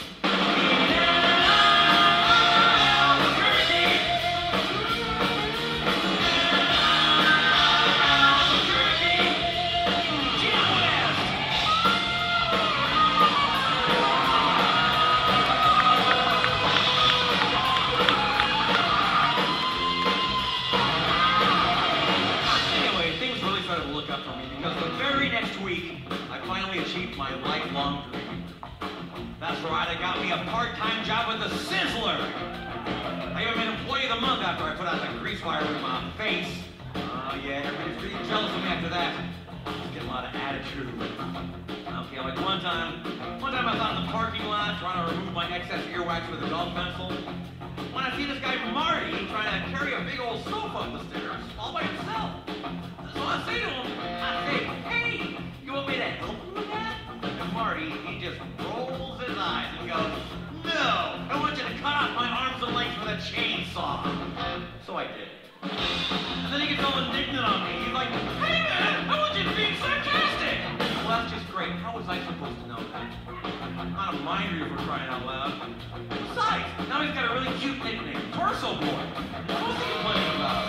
Speaker 2: Achieved my lifelong dream. That's right, I got me a part-time job with the Sizzler. I even made Employee of the Month after I put out the grease wire with my face. Oh yeah, everybody's pretty jealous of me after that. I was getting a lot of attitude. Okay, like one time, one time I was out in the parking lot trying to remove my excess earwax with a golf pencil. When I see this guy Marty trying to carry a big old sofa up the stairs all by himself. So I say to him, I say, hey, you want me to help you with that? And Marty, he just rolls his eyes and goes, no, I want you to cut off my arms and legs with a chainsaw. So I did. And then he gets all indignant on me. He's like, hey man, I want you to be sarcastic. Well, that's just great. How was I supposed to know that? I'm not a mind reader for crying out loud. Besides, now he's got a really cute nickname, Torso Boy. What's he complaining about?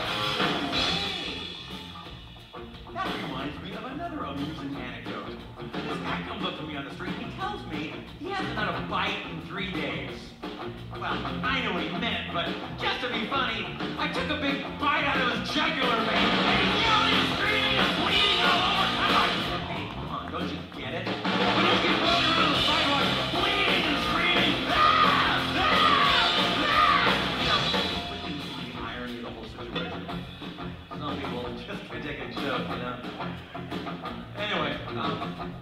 Speaker 2: That reminds me of another amusing anecdote. This guy comes up to me on the street and he tells me he hasn't had a bite in three days. Well, I know what he meant, but just to be funny, I took a big bite out of his jugular vein and he's yelling and screaming and bleeding all over. I'm like, hey, come on, don't you get it? When you get rolling around the sidewalk, bleeding and screaming, ah! Ah! Ah! You know, we can see the irony of the whole situation. Some people just can't take a joke, you know? Anyway, um...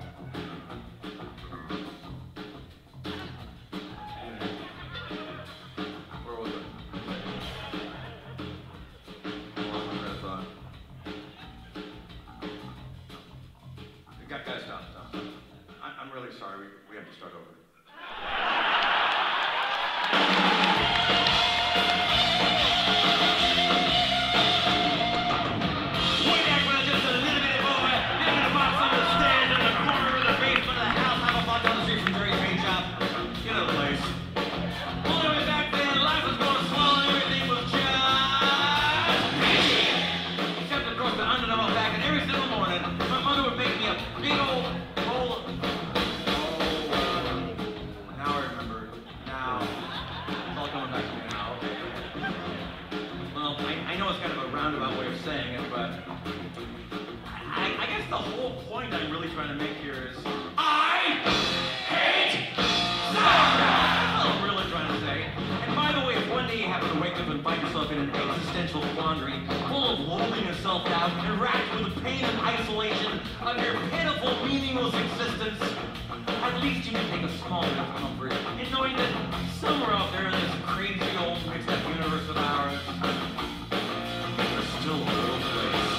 Speaker 2: where was it? Lost my train of thought. Guys, guys, stop, stop, stop. I, I'm really sorry. We, we have to start over. whole point I'm really trying to make here is I hate soccer! That's all I'm really trying to say. And by the way, if one day you happen to wake up and find yourself in an existential quandary, full of loathing and self-doubt, and racked with the pain and isolation of your pitiful, meaningless existence, at least you can take a small bit of comfort in knowing that somewhere out there in this crazy old mixed-up universe of ours, there's still a little place.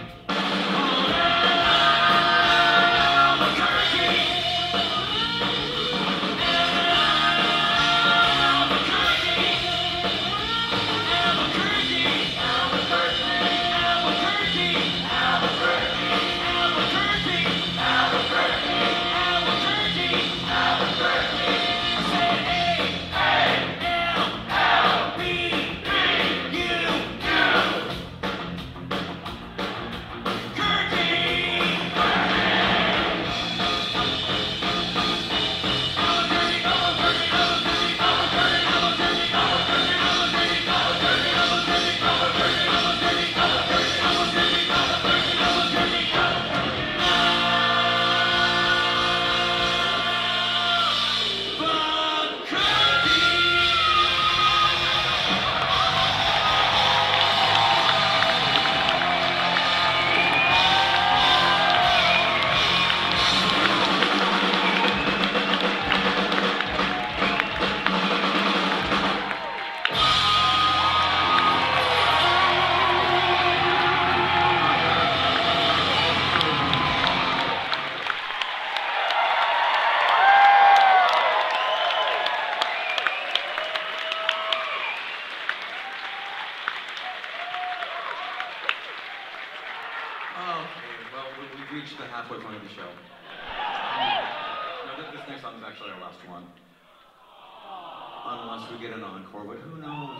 Speaker 2: Reached the halfway point of the show. Um, no, this next song is actually our last one. Unless we get an encore, but who knows?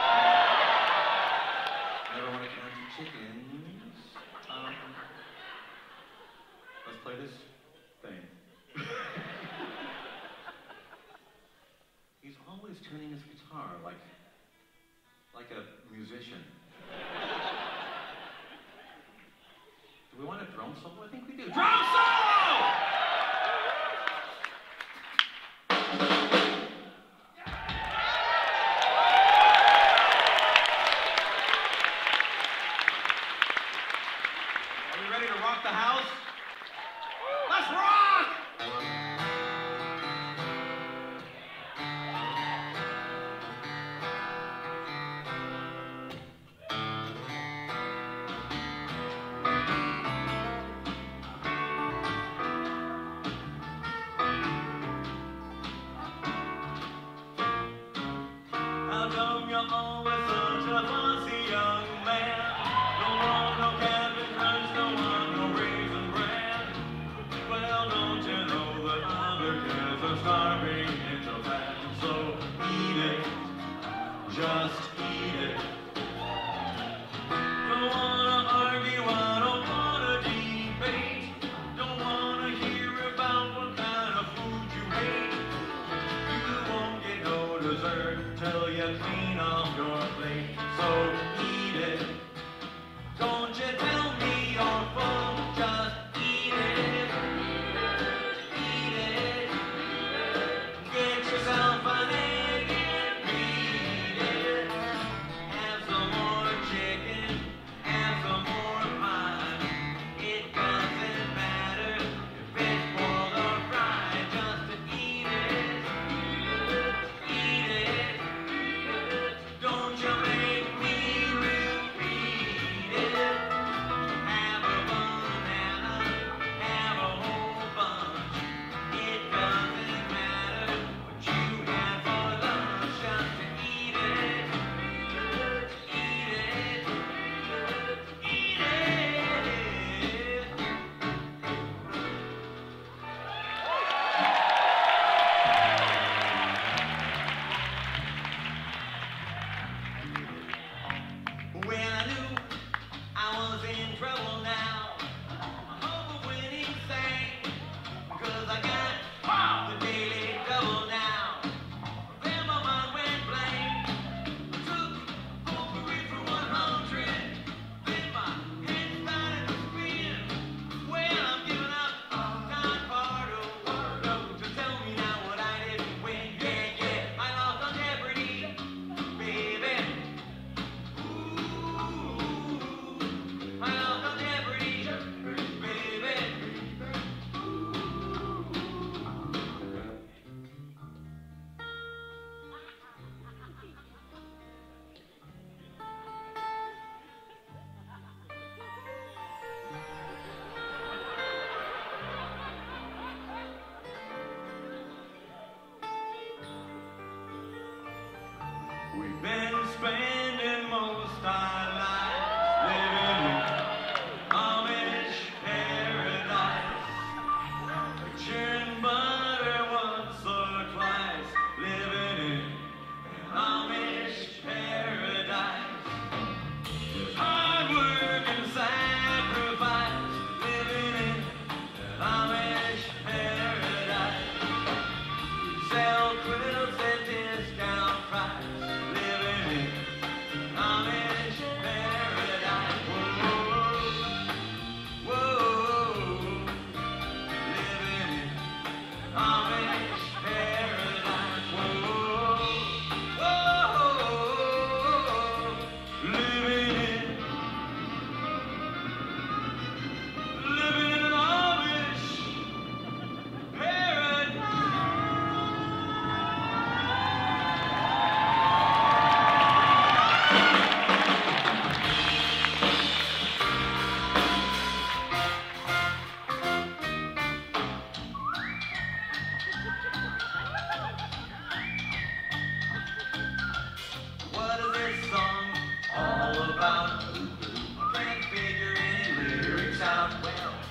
Speaker 2: Never want to count your chickens. Um, let's play this thing. He's always tuning his guitar like, like a musician. Do we want a drum solo? I think we do. Drum solo! Are we ready to rock the house? Let's rock! Don't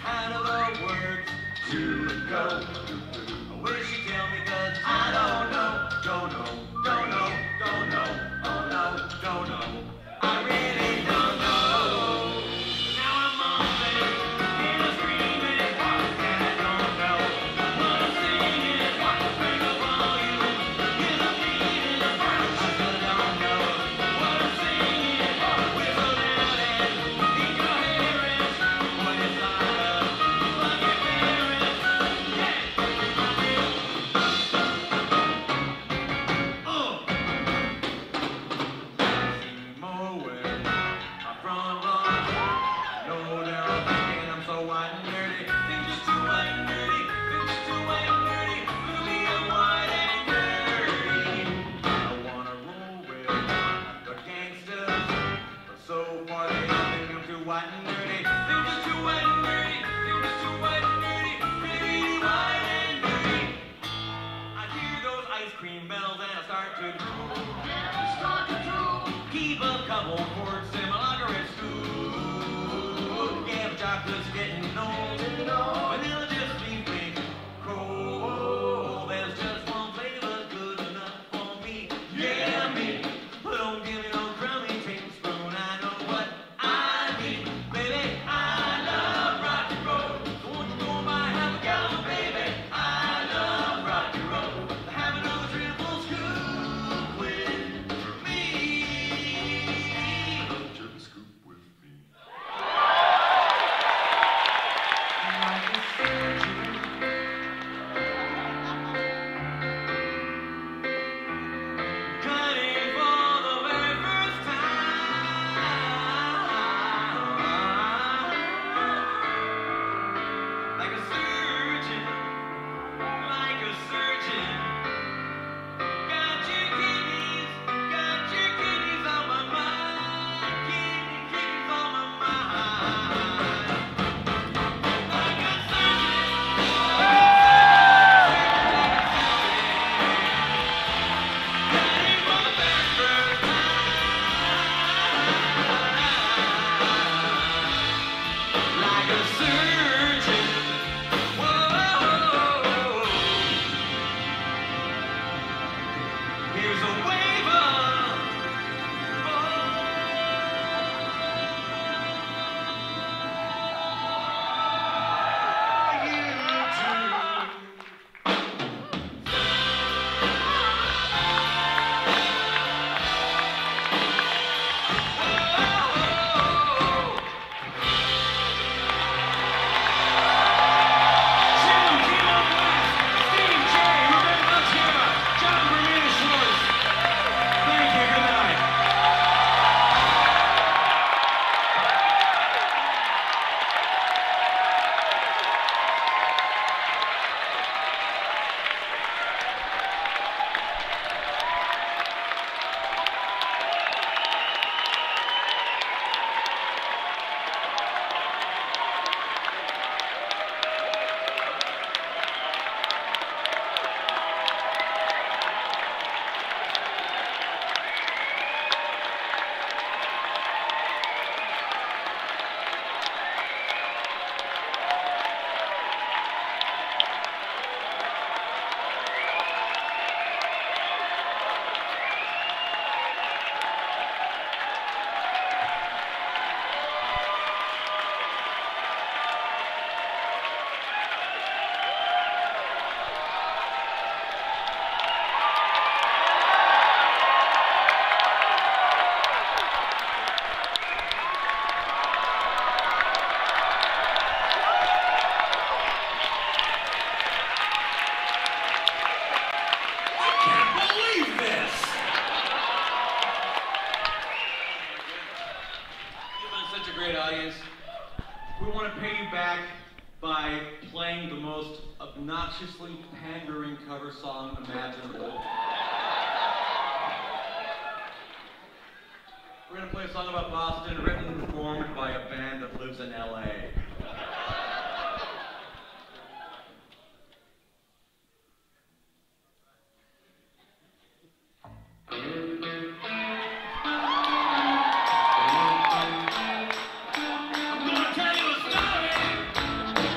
Speaker 1: how do the words to go? I wish you'd tell me, cause I don't know, don't know, don't know, don't know, oh no, don't know. I really don't know. Now I'm on there in a screaming heart, and I don't know what I'm singing. Bring the volume, hear the beat in the heart. I still don't know what I'm singing. Whistle loud and incoherent when it's not a lucky parent. Yeah. Oh. Mowing my front lawn. No, they're all thinking I'm so white and dirty. Things just too white and dirty. Things just too white and dirty. Look at me, I'm white and dirty. I wanna roll with the gangsters, but so far they all think I'm too white and dirty. Things just too white and dirty. Things just too white and dirty. Pretty white and dirty. I hear those ice cream bells and I start to drool. Start to drool. Keep a couple quarts in my locker at school. Yeah, but chocolate's getting old. Vanilla just leaves me cold. There's just one flavor good enough for me. Yeah, me. But don't give me no crummy tablespoon. I know what I need. Baby, I love rock and roll. So won't you go and buy half a gallon, baby? I love rock and roll. Have another triple scoop with me. Triple scoop with me. Like a surgeon. Cutting for the very first time. Like a surgeon, like a surgeon. Got your kidneys, got your kidneys on my mind. Kidney, kidneys on my mind. Like a surgeon. Cutting for the very first time. Like a surgeon. Whoa. Here's a waiver for you Jim, Kilo West, Steve J, Ruben Butcher, John Bermuda Schwartz. Thank you, good night. I can't believe this. You've been such a great audience. We want to pay you back by playing the most obnoxiously pandering cover song imaginable. We're going to play a song about Boston, written and performed by a band that lives in L A. I'm gonna tell you a story.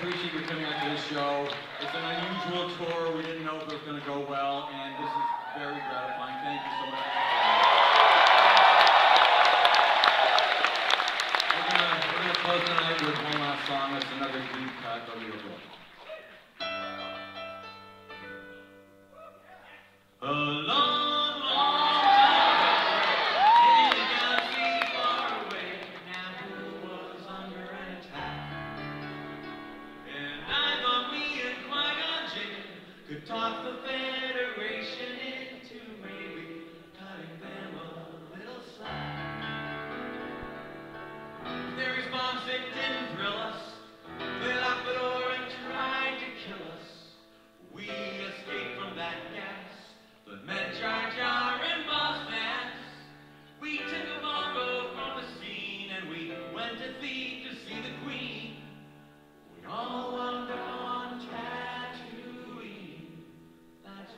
Speaker 2: appreciate you coming out to this show. It's an unusual tour. We didn't know if it was going to go well, and this is very gratifying. Thank you so much. We're going we're gonna close the night with one last song. It's another deep cut of your book. A long, long time in a galaxy far away, Naboo was under an attack. And I thought me and Qui-Gon Jinn could talk the Federation into maybe cutting them a little slack. Their response, it didn't thrill us. They locked the door and tried to kill us. We escaped from that gas, but met Jar Jar and Boss Nass. We took a bongo from the scene and we went to Theed to see the Queen. We all wound up on Tatooine. That's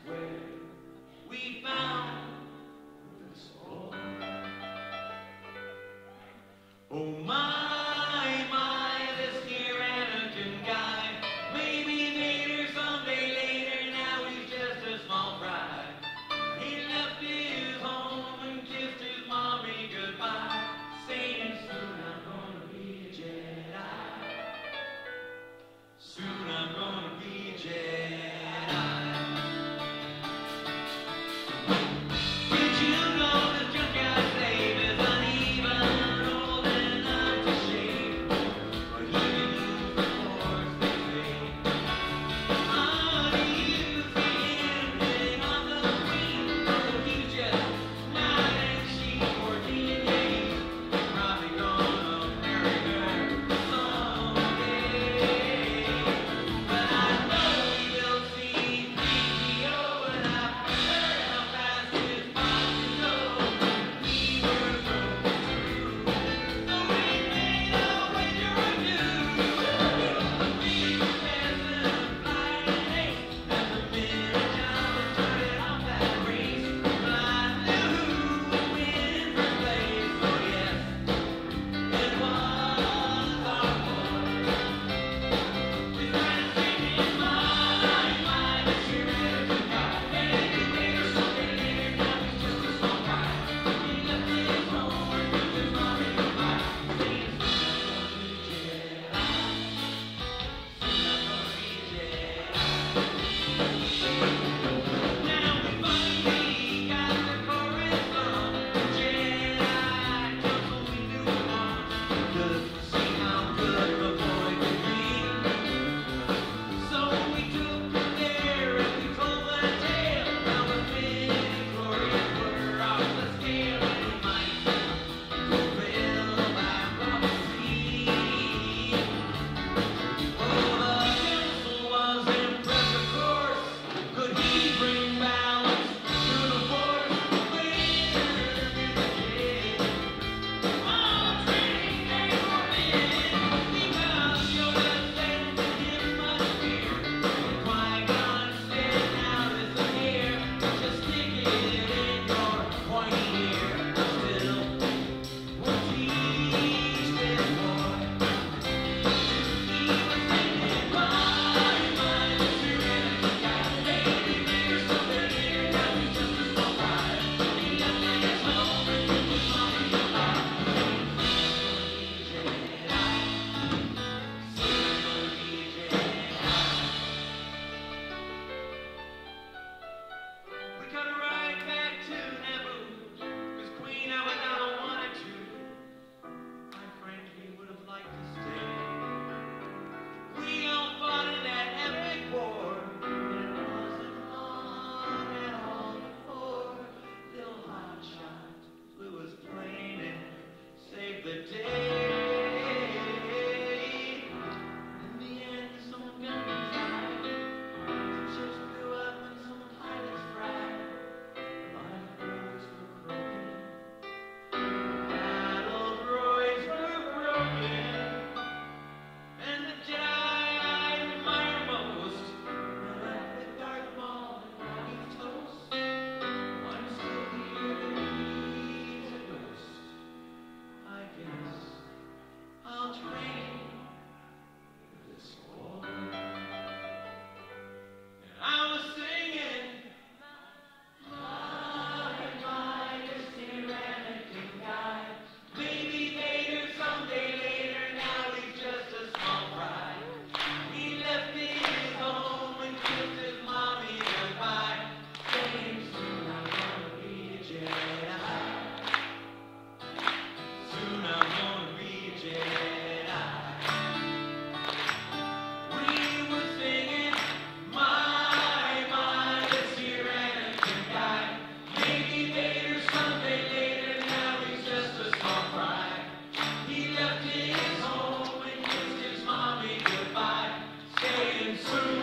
Speaker 1: Soon